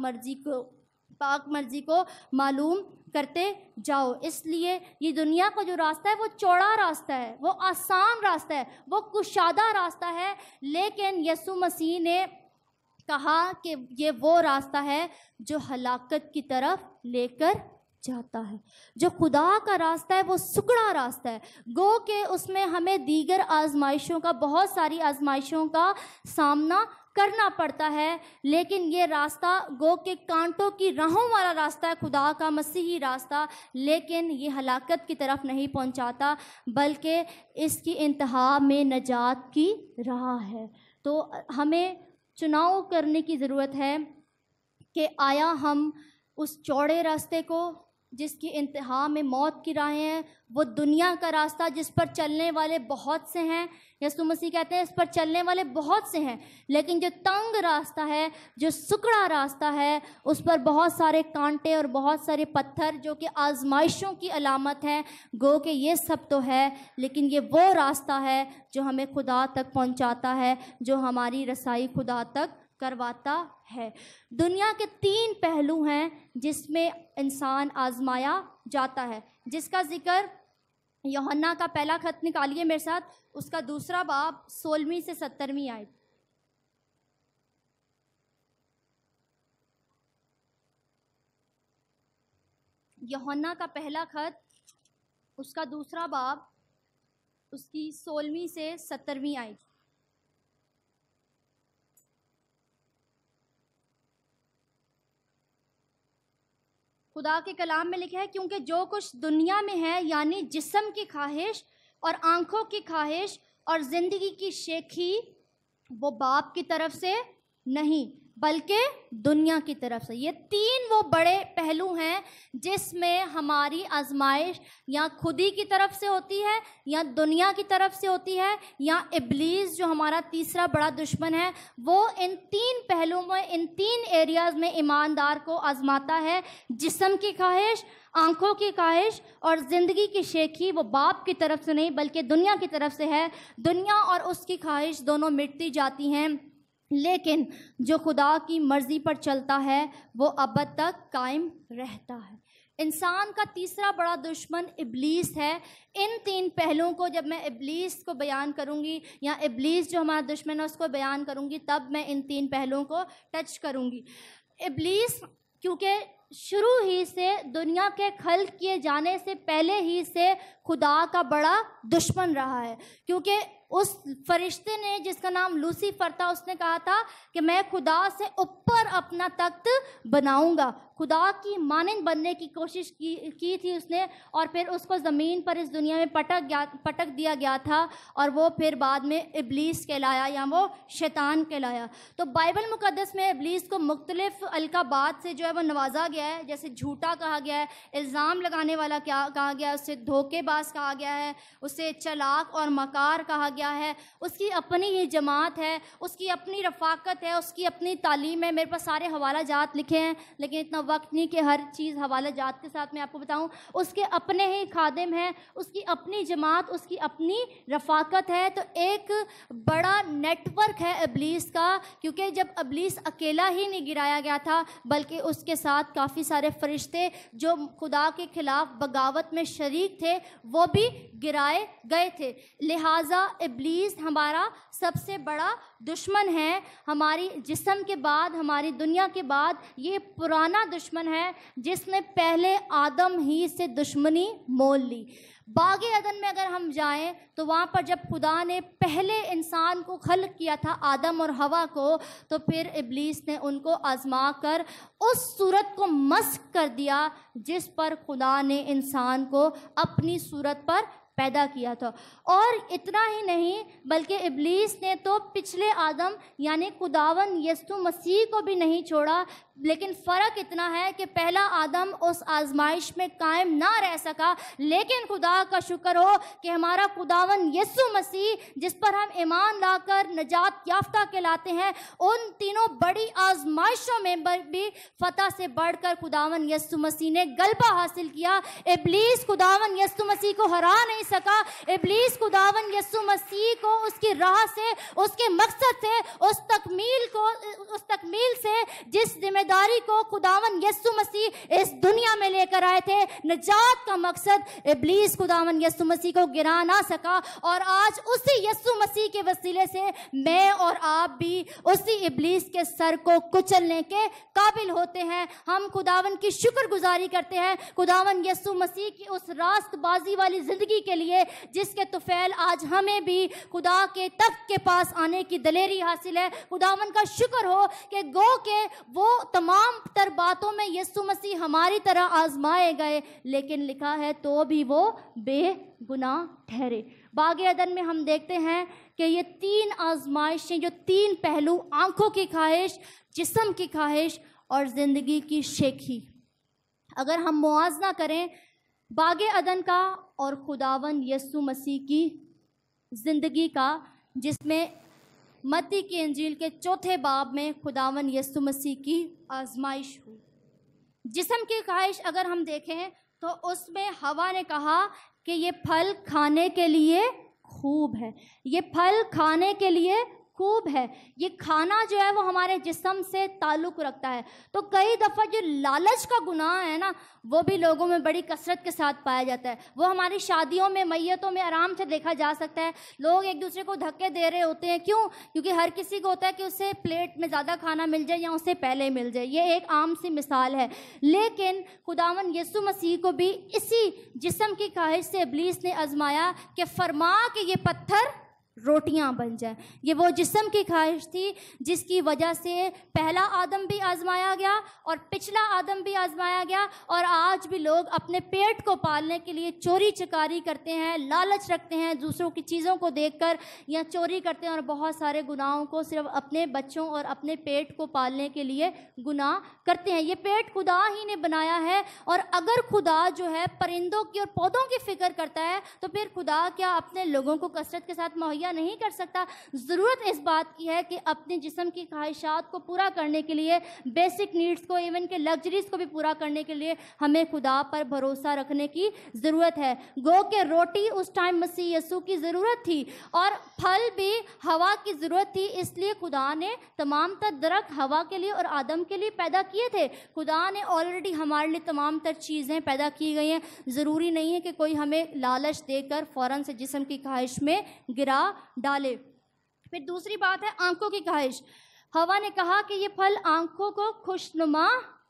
مرضی کو معلوم کرتے جاؤ۔ اس لیے یہ دنیا کا جو راستہ ہے وہ چوڑا راستہ ہے، وہ آسان راستہ ہے، وہ کشادہ راستہ ہے، لیکن یسوع مسیح نے کہا کہ یہ وہ راستہ ہے جو ہلاکت کی طرف لے کر جاتا ہے۔ جو خدا کا راستہ ہے وہ سکڑا راستہ ہے، گو کہ اس میں ہمیں دیگر آزمائشوں کا، بہت ساری آزمائشوں کا سامنا کرنا پڑتا ہے، لیکن یہ راستہ گو کہ کانٹوں کی راہوں والا راستہ ہے، خدا کا مسیحی راستہ، لیکن یہ ہلاکت کی طرف نہیں پہنچاتا، بلکہ اس کی انتہا میں نجات کی راہ ہے۔ تو ہمیں چناؤ کرنے کی ضرورت ہے کہ آیا ہم اس چوڑے راستے کو، جس کی انتہا میں موت کی راہیں ہیں، وہ دنیا کا راستہ جس پر چلنے والے بہت سے ہیں، یسوع مسیح کہتے ہیں اس پر چلنے والے بہت سے ہیں، لیکن جو تنگ راستہ ہے، جو سکڑا راستہ ہے، اس پر بہت سارے کانٹے اور بہت سارے پتھر جو کہ آزمائشوں کی علامت ہیں، گو کہ یہ سب تو ہے، لیکن یہ وہ راستہ ہے جو ہمیں خدا تک پہنچاتا ہے، جو ہماری رسائی خدا تک کرواتا ہے۔ دنیا کے 3 پہلو ہیں جس میں انسان آزمایا جاتا ہے، جس کا ذکر یوحنا کا پہلا خط نکالیے میرے ساتھ، اس کا 2 باب 16ویں سے 17ویں آیت۔ یوحنا کا پہلا خط، اس کا 2 باب، اس کی 16ویں سے 17ویں آیت۔ خدا کے کلام میں لکھا ہے، کیونکہ جو کچھ دنیا میں ہے، یعنی جسم کی خواہش اور آنکھوں کی خواہش اور زندگی کی شیخی، وہ باپ کی طرف سے نہیں بلکہ دنیا کی طرف سے۔ یہ 3 وہ بڑے پہلو ہیں جس میں ہماری آزمائش یا خودی کی طرف سے ہوتی ہے، یا دنیا کی طرف سے ہوتی ہے، یا ابلیس جو ہمارا تیسرا بڑا دشمن ہے، وہ ان 3 پہلوؤں میں، ان 3 ایریاز میں ایماندار کو آزماتا ہے۔ جسم کی خواہش، آنکھوں کی خواہش اور زندگی کی شیخی، وہ باپ کی طرف سے نہیں بلکہ دنیا کی طرف سے ہے۔ دنیا اور اس کی خواہش دونوں مٹتی جاتی ہیں، لیکن جو خدا کی مرضی پر چلتا ہے وہ ابد تک قائم رہتا ہے۔ انسان کا تیسرا بڑا دشمن ابلیس ہے۔ ان 3 پہلوؤں کو جب میں ابلیس کو بیان کروں گی، یا ابلیس جو ہمارا دشمن ہے اس کو بیان کروں گی، تب میں ان 3 پہلوؤں کو ٹچ کروں گی۔ ابلیس کیونکہ شروع ہی سے، دنیا کے خلق کیے جانے سے پہلے ہی سے خدا کا بڑا دشمن رہا ہے، کیونکہ اس فرشتے نے جس کا نام لوسیفر تھا، اس نے کہا تھا کہ میں خدا سے اوپر اپنا تخت بناؤں گا۔ خدا کی مانند بننے کی کوشش کی تھی اس نے، اور پھر اس کو زمین پر اس دنیا میں پٹک دیا گیا تھا، اور وہ پھر بعد میں ابلیس کہلایا، یا وہ شیطان کہلایا۔ تو بائبل مقدس میں ابلیس کو مختلف القابات سے جو ہے وہ نوازا گیا ہے، جیسے جھوٹا کہا گیا ہے، الزام لگانے والا کہا گیا ہے، اسے دھوکے باز کہا گیا ہے، اسے چلاک اور مکار کہا گیا ہے۔ اس کی اپنی ہی جماعت ہے، اس کی اپنی رفاقت ہے، اس کی اپنی تعلیم ہے۔ میرے پاس سارے حوالہ جات لکھے ہیں، لیکن اتنا وقت نہیں کہ ہر چیز حوالہ جات کے ساتھ میں آپ کو بتاؤں۔ اس کے اپنے ہی خادم ہیں، اس کی اپنی جماعت، اس کی اپنی رفاقت ہے۔ تو ایک بڑا نیٹ ورک ہے ابلیس کا، کیونکہ جب ابلیس اکیلا ہی نہیں گرایا گیا تھا بلکہ اس کے ساتھ کافی سارے فرشتے جو خدا کے خلاف بغاوت میں شریک تھے وہ بھی گرائے گئے تھے۔ لہٰذا ابلیس ہمارا سب سے بڑا دشمن ہے۔ ہماری جسم کے بعد، ہماری دنیا کے بعد یہ پرانا دشمن ہے جس نے پہلے آدم ہی سے دشمنی مول لی۔ باغ عدن میں اگر ہم جائیں تو وہاں پر جب خدا نے پہلے انسان کو خلق کیا تھا، آدم اور حوا کو، تو پھر ابلیس نے ان کو آزما کر اس صورت کو مسخ کر دیا جس پر خدا نے انسان کو اپنی صورت پر پیدا کیا تھا۔ اور اتنا ہی نہیں بلکہ ابلیس نے تو پچھلے آدم یعنی خداوند یسوع مسیح کو بھی نہیں چھوڑا، لیکن فرق اتنا ہے کہ پہلا آدم اس آزمائش میں قائم نہ رہ سکا، لیکن خدا کا شکر ہو کہ ہمارا خداوند یسوع مسیح جس پر ہم ایمان لا کر نجات یافتہ کہلاتے ہیں، ان تینوں بڑی آزمائشوں میں بھی فتح سے بڑھ کر خداوند یسوع مسیح نے غلبہ حاصل کیا۔ ابلیس خداوند یسوع مسیح کو ہرا نہیں سکا۔ ابلیس خداوند یسوع مسیح کو اس کی راہ سے، اس کے مقصد سے، اس تکمیل سے جس ذمہ داری کو خداوند یسوع مسیح اس دنیا میں لے کر آئے تھے، نجات کا مقصد، ابلیس خداوند یسوع مسیح کو گرا نہ سکا۔ اور آج اسی یسوع مسیح کے وسیلے سے میں اور آپ بھی اسی ابلیس کے سر کو کچلنے کے قابل ہوتے ہیں۔ ہم خداوند کی شکر گزاری کرتے ہیں، خداوند یسوع مسیح کی اس راست بازی والی زندگی کے لیے جس کے طفیل آج ہمیں بھی خدا کے تخت کے پاس آنے کی دلیری حاصل ہے۔ خداوند کا شکر ہو کہ گو کہ وہ تمام تر باتوں میں یسوع مسیح ہماری طرح آزمائے گئے، لیکن لکھا ہے تو بھی وہ بے گناہ ٹھہرے۔ باغ عدن میں ہم دیکھتے ہیں کہ یہ 3 آزمائشیں، جو 3 پہلو، آنکھوں کی خواہش، جسم کی خواہش اور زندگی کی شیخی، اگر ہم موازنہ کریں باغ عدن کا اور خداوند یسوع مسیح کی زندگی کا، جس میں متی کی انجیل کے 4 باب میں خداوند یسوع مسیح کی آزمائش ہوئی۔ جسم کی خواہش اگر ہم دیکھیں تو اس میں حوا نے کہا کہ یہ پھل کھانے کے لیے خوب ہے، یہ پھل کھانے کے لیے خوب ہے. یہ کھانا جو ہے وہ ہمارے جسم سے تعلق رکھتا ہے. تو کئی دفعہ جو لالچ کا گناہ ہے نا وہ بھی لوگوں میں بڑی کثرت کے ساتھ پایا جاتا ہے. وہ ہماری شادیوں میں میتوں میں آرام سے دیکھا جا سکتا ہے. لوگ ایک دوسرے کو دھکے دے رہے ہوتے ہیں. کیوں؟ کیونکہ ہر کسی کو ہوتا ہے کہ اسے پلیٹ میں زیادہ کھانا مل جائے یا اسے پہلے مل جائے. یہ ایک عام سی مثال ہے. لیکن خداوند یسوع مسیح کو بھی اسی جسم کی خواہش سے ابلیس نے آزمایا کہ فرما کہ یہ پتھر روٹیاں بن جائیں. یہ وہ جسم کی خواہش تھی جس کی وجہ سے پہلا آدم بھی آزمایا گیا اور پچھلا آدم بھی آزمایا گیا. اور آج بھی لوگ اپنے پیٹ کو پالنے کے لیے چوری چکاری کرتے ہیں, لالچ رکھتے ہیں, دوسروں کی چیزوں کو دیکھ کر یا چوری کرتے ہیں اور بہت سارے گناہوں کو صرف اپنے بچوں اور اپنے پیٹ کو پالنے کے لیے گناہ کرتے ہیں. یہ پیٹ خدا ہی نے بنایا ہے. اور اگر خدا جو ہے پرندوں کی اور پودوں کی فکر کرتا ہے تو پھر خدا کیا اپنے لوگوں کو کثرت کے ساتھ مہیا نہیں کر سکتا؟ ضرورت اس بات کی ہے کہ اپنے جسم کی خواہشات کو پورا کرنے کے لیے, بیسک نیڈز کو, ایون کہ لگژریز کو بھی پورا کرنے کے لیے ہمیں خدا پر بھروسہ رکھنے کی ضرورت ہے. گو کہ روٹی اس ٹائم مسیح یسوع کی ضرورت تھی اور پھل بھی ہوا کی ضرورت تھی. اس لیے خدا نے تمام تر درخت ہوا کے لیے اور آدم کے لیے پیدا کیے تھے. خدا نے آلریڈی ہمارے لیے تمام تر چیزیں پیدا کی گئی ہیں. ضروری نہیں ہے کہ کوئی ہمیں لالچ دے کر فوراً سے جسم کی خواہش میں گرا ڈالے. پھر دوسری بات ہے آنکھوں کی خواہش. ہوا نے کہا کہ یہ پھل آنکھوں کو خوشنما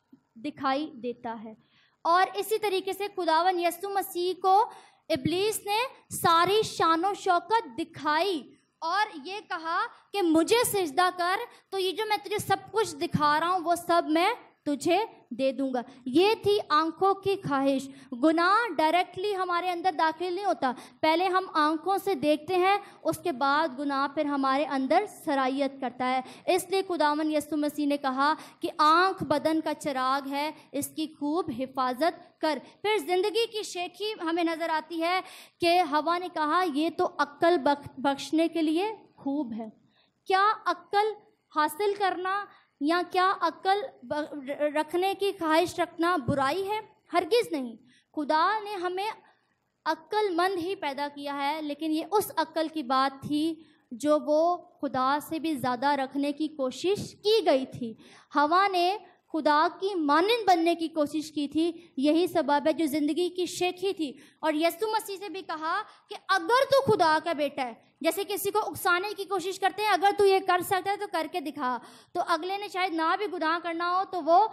دکھائی دیتا ہے. اور اسی طریقے سے خداوند یسوع مسیح کو ابلیس نے ساری شان و شوکت دکھائی اور یہ کہا کہ مجھے سجدہ کر تو یہ جو میں تجھے سب کچھ دکھا رہا ہوں وہ سب میں تجھے دے دوں گا. یہ تھی آنکھوں کی خواہش. گناہ ڈائریکٹلی ہمارے اندر داخل نہیں ہوتا. پہلے ہم آنکھوں سے دیکھتے ہیں, اس کے بعد گناہ پھر ہمارے اندر سرایت کرتا ہے. اس لیے خداوند یسوع مسیح نے کہا کہ آنکھ بدن کا چراغ ہے, اس کی خوب حفاظت کر. پھر زندگی کی شیخی ہمیں نظر آتی ہے کہ ہوا نے کہا یہ تو عقل بخشنے کے لیے خوب ہے. کیا عقل حاصل کرنا یا کیا عقل رکھنے کی خواہش رکھنا برائی ہے؟ ہرگز نہیں. خدا نے ہمیں عقل مند ہی پیدا کیا ہے, لیکن یہ اس عقل کی بات تھی جو وہ خدا سے بھی زیادہ رکھنے کی کوشش کی گئی تھی. ہوا نے خدا کی مانند بننے کی کوشش کی تھی. یہی سبب ہے جو زندگی کی شیخی تھی. اور یسوع مسیح سے بھی کہا کہ اگر تو خدا کا بیٹا ہے, جیسے کسی کو اکسانے کی کوشش کرتے ہیں, اگر تو یہ کر سکتا ہے تو کر کے دکھا. تو اگلے نے شاید نہ بھی گناہ کرنا ہو تو وہ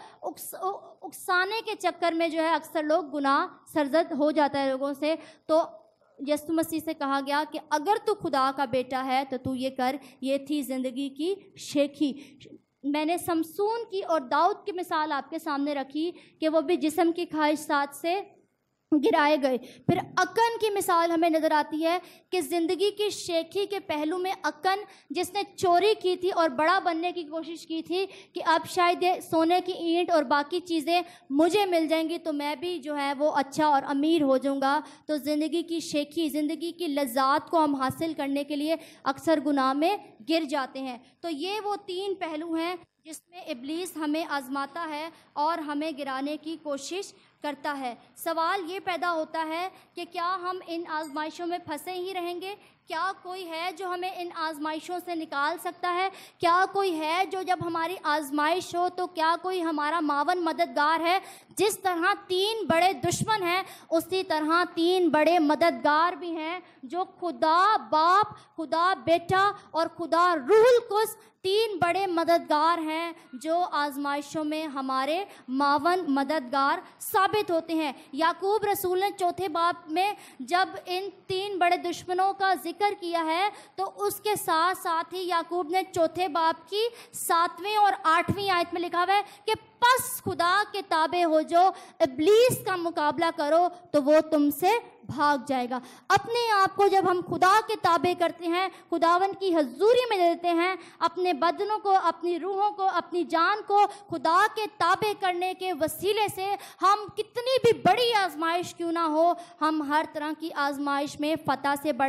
اکسانے کے چکر میں جو ہے اکثر لوگ گناہ سرزد ہو جاتا ہے لوگوں سے. تو یسوع مسیح سے کہا گیا کہ اگر تو خدا کا بیٹا ہے تو تو یہ کر. یہ تھی زندگی کی شیخی. میں نے سمسون کی اور داؤد کی مثال آپ کے سامنے رکھی کہ وہ بھی جسم کی خواہشات سے گرائے گئے. پھر اکن کی مثال ہمیں نظر آتی ہے کہ زندگی کی شیخی کے پہلو میں اکن جس نے چوری کی تھی اور بڑا بننے کی کوشش کی تھی کہ اب شاید یہ سونے کی اینٹ اور باقی چیزیں مجھے مل جائیں گی تو میں بھی جو ہے وہ اچھا اور امیر ہو جاؤں گا. تو زندگی کی شیخی, زندگی کی لذات کو ہم حاصل کرنے کے لیے اکثر گناہ میں گر جاتے ہیں. تو یہ وہ تین پہلو ہیں جس میں ابلیس ہمیں آزماتا ہے اور ہمیں گرانے کی کوشش کرتا ہے. سوال یہ پیدا ہوتا ہے کہ کیا ہم ان آزمائشوں میں پھنسے ہی رہیں گے؟ کیا کوئی ہے جو ہمیں ان آزمائشوں سے نکال سکتا ہے؟ کیا کوئی ہے جو جب ہماری آزمائش ہو تو کیا کوئی ہمارا معاون مددگار ہے؟ جس طرح تین بڑے دشمن ہیں اسی طرح تین بڑے مددگار بھی ہیں جو خدا باپ, خدا بیٹا اور خدا روح القدس. تین بڑے مددگار ہیں جو آزمائشوں میں ہمارے معاون مددگار ثابت ہوتے ہیں. یعقوب رسول نے چوتھے باب میں جب ان تین بڑے دشمنوں کا ذکر کیا ہے تو اس کے ساتھ ساتھ ہی یعقوب نے چوتھے باب کی 7ویں اور 8ویں آیت میں لکھا ہوا ہے کہ پس خدا کے تابع ہو جو ابلیس کا مقابلہ کرو تو وہ تم سے بھاگ جائے گا. اپنے آپ کو جب ہم خدا کے تابع کرتے ہیں, خداوند کی حضوری میں دیتے ہیں, اپنے بدنوں کو, اپنی روحوں کو, اپنی جان کو خدا کے تابع کرنے کے وسیلے سے ہم کتنی بھی بڑی آزمائش کیوں نہ ہو, ہم ہر طرح کی آزمائش میں فتح سے بڑھ کر غلبہ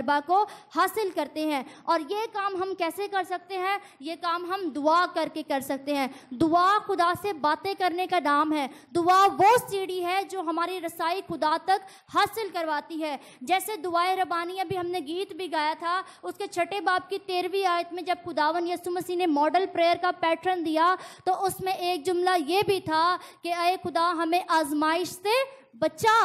غلبہ کو حاصل کرتے ہیں۔ اور یہ کام ہم کیسے کر سکتے ہیں؟ یہ کام ہم دعا کر کے کر سکتے ہیں۔ دعا خدا سے باتیں کرنے کا نام ہے۔ دعا وہ سیڑھی ہے جو ہماری رسائی خدا تک حاصل کرواتی ہے۔ جیسے دعائے ربانی ابھی ہم نے گیت بھی گایا تھا، اس کے 6 باب کی 13ویں آیت میں جب خداوند یسوع مسیح نے ماڈل پریئر کا پیٹرن دیا تو اس میں ایک جملہ یہ بھی تھا کہ اے خدا ہمیں آزمائش سے بچا۔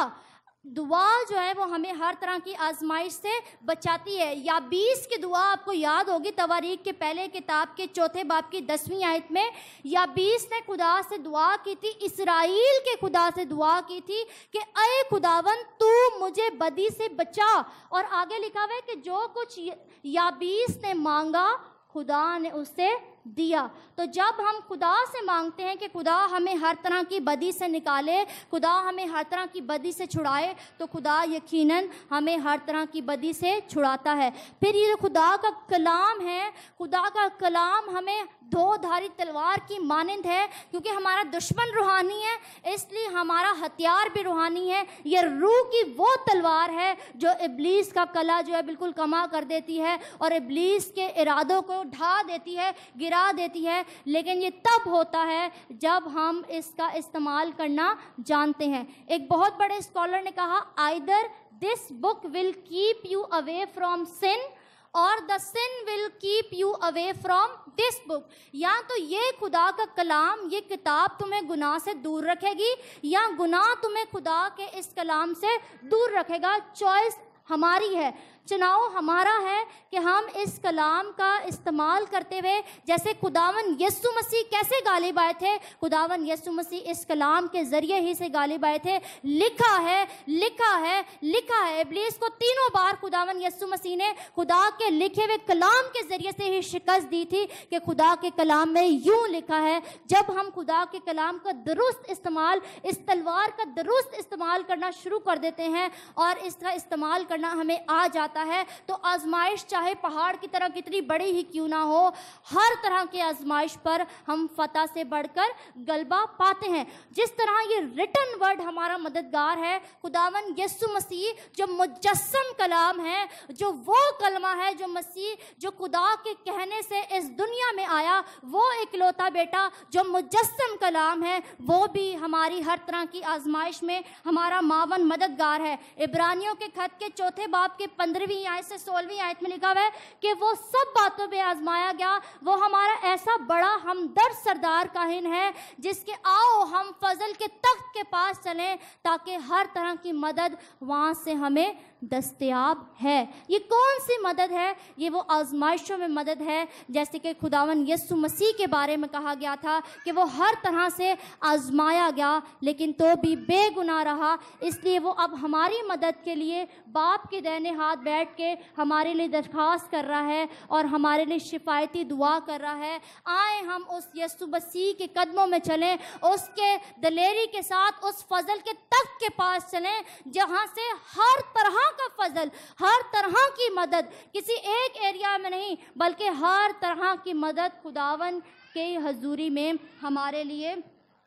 دعا جو ہے وہ ہمیں ہر طرح کی آزمائش سے بچاتی ہے۔ یابیس کی دعا آپ کو یاد ہوگی، تواریخ کے پہلے کتاب کے 4 باب کی 10ویں آیت میں یابیس نے خدا سے دعا کی تھی، اسرائیل کے خدا سے دعا کی تھی کہ اے خداوند تو مجھے بدی سے بچا۔ اور آگے لکھا ہوا ہے کہ جو کچھ یابیس نے مانگا خدا نے اسے دیا۔ تو جب ہم خدا سے مانگتے ہیں کہ خدا ہمیں ہر طرح کی بدی سے نکالے، خدا ہمیں ہر طرح کی بدی سے چھڑائے، تو خدا یقیناً ہمیں ہر طرح کی بدی سے چھڑاتا ہے۔ پھر یہ خدا کا کلام ہے، خدا کا کلام ہمیں 2 دھاری تلوار کی مانند ہے، کیونکہ ہمارا دشمن روحانی ہے اس لیے ہمارا ہتھیار بھی روحانی ہے۔ یہ روح کی وہ تلوار ہے جو ابلیس کا کلا جو ہے بالکل کما کر دیتی ہے اور ابلیس کے ارادوں کو ڈھا دیتی ہے، گرا دیتی ہے۔ لیکن یہ تب ہوتا ہے جب ہم اس کا استعمال کرنا جانتے ہیں۔ ایک بہت بڑے اسکالر نے کہا either this book will keep you away from sin or the sin will keep you away from this book۔ یا تو یہ خدا کا کلام، یہ کتاب تمہیں گناہ سے دور رکھے گی یا گناہ تمہیں خدا کے اس کلام سے دور رکھے گا۔ چوائس ہماری ہے، چناؤ ہمارا ہے کہ ہم اس کلام کا استعمال کرتے ہوئے، جیسے خداوند یسوع مسیح کیسے غالب آئے تھے، خداوند یسوع مسیح اس کلام کے ذریعے ہی سے غالب آئے تھے۔ لکھا ہے، لکھا ہے، لکھا ہے۔ ابلیس کو 3 بار خداوند یسوع مسیح نے خدا کے لکھے ہوئے کلام کے ذریعے سے ہی شکست دی تھی کہ خدا کے کلام میں یوں لکھا ہے۔ جب ہم خدا کے کلام کا درست استعمال، اس تلوار کا درست استعمال کرنا شروع کر دیتے ہیں اور اس کا استعمال کرنا ہمیں آ جاتا ہے، تو آزمائش چاہے پہاڑ کی طرح کتنی بڑی ہی کیوں نہ ہو، ہر طرح کی آزمائش پر ہم فتح سے بڑھ کر غلبہ پاتے ہیں۔ جس طرح یہ ریٹن ورڈ ہمارا مددگار ہے، خداوند یسوع مسیح جو مجسم کلام ہے، جو وہ کلمہ ہے جو مسیح جو خدا کے کہنے سے اس دنیا میں آیا، وہ اکلوتا بیٹا جو مجسم کلام ہے، وہ بھی ہماری ہر طرح کی آزمائش میں ہمارا معاون مددگار ہے۔ عبرانیوں کے خط کے 4 باب کے 15ویں آیت سے 16ویں آیت میں لکھا ہوا ہے کہ وہ سب باتوں میں آزمایا گیا، وہ ہمارا ایسا بڑا ہمدرد سردار کاہن ہے جس کے آؤ ہم فضل کے تخت کے پاس چلیں تاکہ ہر طرح کی مدد وہاں سے ہمیں دستیاب ہے۔ یہ کون سی مدد ہے؟ یہ وہ آزمائشوں میں مدد ہے، جیسے کہ خداوند یسوع مسیح کے بارے میں کہا گیا تھا کہ وہ ہر طرح سے آزمایا گیا لیکن تو بھی بے گناہ رہا، اس لیے وہ اب ہماری مدد کے لیے باپ کے دائنے ہاتھ بیٹھ کے ہمارے لیے درخواست کر رہا ہے اور ہمارے لیے شفایتی دعا کر رہا ہے۔ آئیں ہم اس یسوع مسیح کے قدموں میں چلیں، اس کے دلیری کے ساتھ اس فضل کے تخت کے پاس چلیں جہاں سے ہر طرح کا فضل، ہر طرح کی مدد، کسی ایک ایریا میں نہیں بلکہ ہر طرح کی مدد خداوند کے حضوری میں ہمارے لیے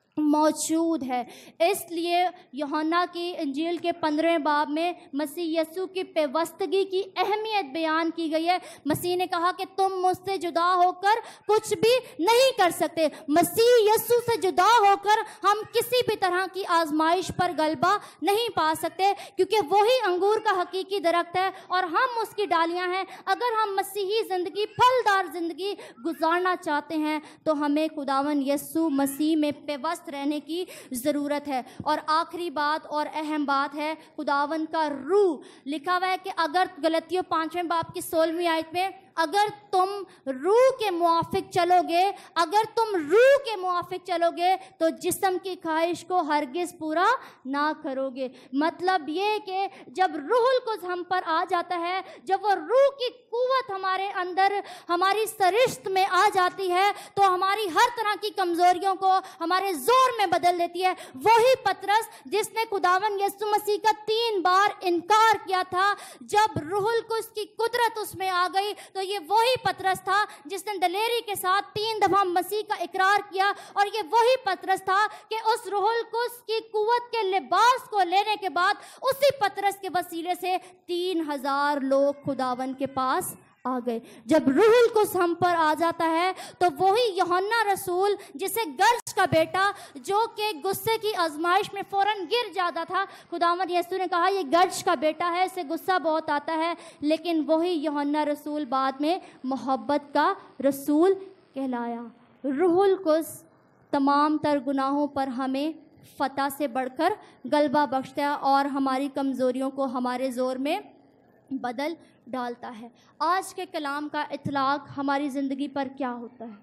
موجود ہے۔ اس لیے یوحنا کی انجیل کے 15ویں باب میں مسیح یسوع کی پیوستگی کی اہمیت بیان کی گئی ہے۔ مسیح نے کہا کہ تم مجھ سے جدا ہو کر کچھ بھی نہیں کر سکتے۔ مسیح یسوع سے جدا ہو کر ہم کسی بھی طرح کی آزمائش پر غلبہ نہیں پا سکتے، کیونکہ وہی انگور کا حقیقی درخت ہے اور ہم اس کی ڈالیاں ہیں۔ اگر ہم مسیحی زندگی، پھلدار زندگی گزارنا چاہتے ہیں تو ہمیں خداوند یسوع مسیح میں پیوست رہنے کی ضرورت ہے۔ اور آخری بات اور اہم بات ہے خداوند کا روح۔ لکھا ہوا ہے کہ اگر غلطیوں 5ویں باب کی 16ویں آیت میں اگر تم روح کے موافق چلو گے، اگر تم روح کے موافق چلو گے تو جسم کی خواہش کو ہرگز پورا نہ کرو گے۔ مطلب یہ کہ جب روح القدس ہم پر آ جاتا ہے، جب وہ روح کی قوت ہمارے اندر ہماری سرشت میں آ جاتی ہے تو ہماری ہر طرح کی کمزوریوں کو ہمارے زور میں بدل دیتی ہے۔ وہی پطرس جس نے خداوند یسوع مسیح کا 3 بار انکار کیا تھا، جب روح القدس کی قدرت اس میں آ گئی تو ये वही पतरस था जिसने दलेरी के साथ 3 दफ़ा मसीह का इकरार किया, और ये वही पतरस था कि उस रूहुल कुद्स की कुव्वत के लिबास को लेने के बाद उसी पतरस के वसीले से 3000 लोग खुदावन के पास आ गए। जब रूहुल कुद्स हम पर आ जाता है तो वही यूहन्ना रसूल, जिसे गर्ज का बेटा, जो कि गुस्से की आजमाइश में फौरन गिर जाता था, खुदावंद यीशु ने कहा ये गर्ज का बेटा है, इसे गुस्सा बहुत आता है, लेकिन वही यूहन्ना रसूल बाद में मोहब्बत का रसूल कहलाया। रूहुल कुद्स तमाम तर गुनाहों पर हमें फतह से बढ़कर गलबा बख्शता है और हमारी कमज़ोरियों को हमारे ज़ोर में बदल डालता है। आज के कलाम का इतलाक हमारी ज़िंदगी पर क्या होता है?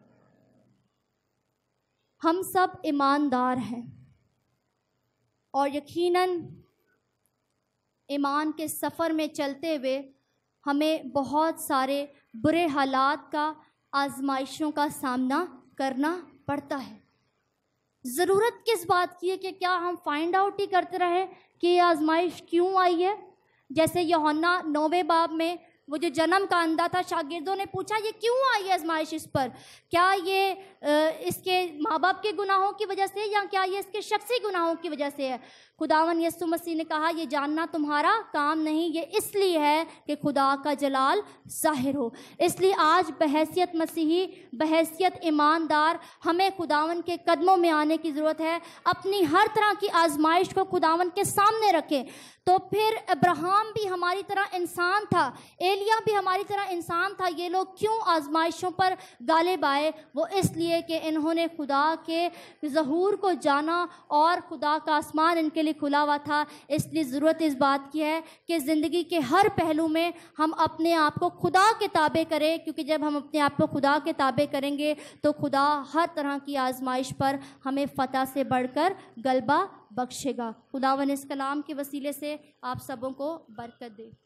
हम सब ईमानदार हैं और यकीनन ईमान के सफ़र में चलते हुए हमें बहुत सारे बुरे हालात का, आजमाइशों का सामना करना पड़ता है। ज़रूरत किस बात की है कि क्या हम फाइंड आउट ही करते रहें कि ये आजमाइश क्यों आई है? जैसे यूहन्ना 9वें बाब में वो जो जन्म का अंधा था, शागिर्दों ने पूछा ये क्यों आई आजमाइश इस पर? क्या ये इसके माँ बाप के गुनाहों की वजह से, या क्या ये इसके शख्सी गुनाहों की वजह से है? खुदावन यीशु मसीह ने कहा ये जानना तुम्हारा काम नहीं, ये इसलिए है कि खुदा का जलाल ज़ाहिर हो। इसलिए आज बहैसियत मसीही, बहैसियत ईमानदार, हमें खुदावन के कदमों में आने की ज़रूरत है। अपनी हर तरह की आजमाइश को खुदावन के सामने रखें। तो फिर अब्राहम भी हमारी तरह इंसान था, एलिया भी हमारी तरह इंसान था। ये लोग क्यों आजमाइशों पर गालिब आए? वो इसलिए कि इन्होंने खुदा के ज़हूर को जाना और खुदा का आसमान इनके लिए खुला हुआ था। इसलिए ज़रूरत इस बात की है कि ज़िंदगी के हर पहलू में हम अपने आप को खुदा के ताबे करें, क्योंकि जब हम अपने आप को खुदा के ताबे करेंगे तो खुदा हर तरह की आजमाइश पर हमें फ़तह से बढ़कर गलबा बख्शेगा। खुदावन इस कलाम के वसीले से आप सबों को बरकत दे।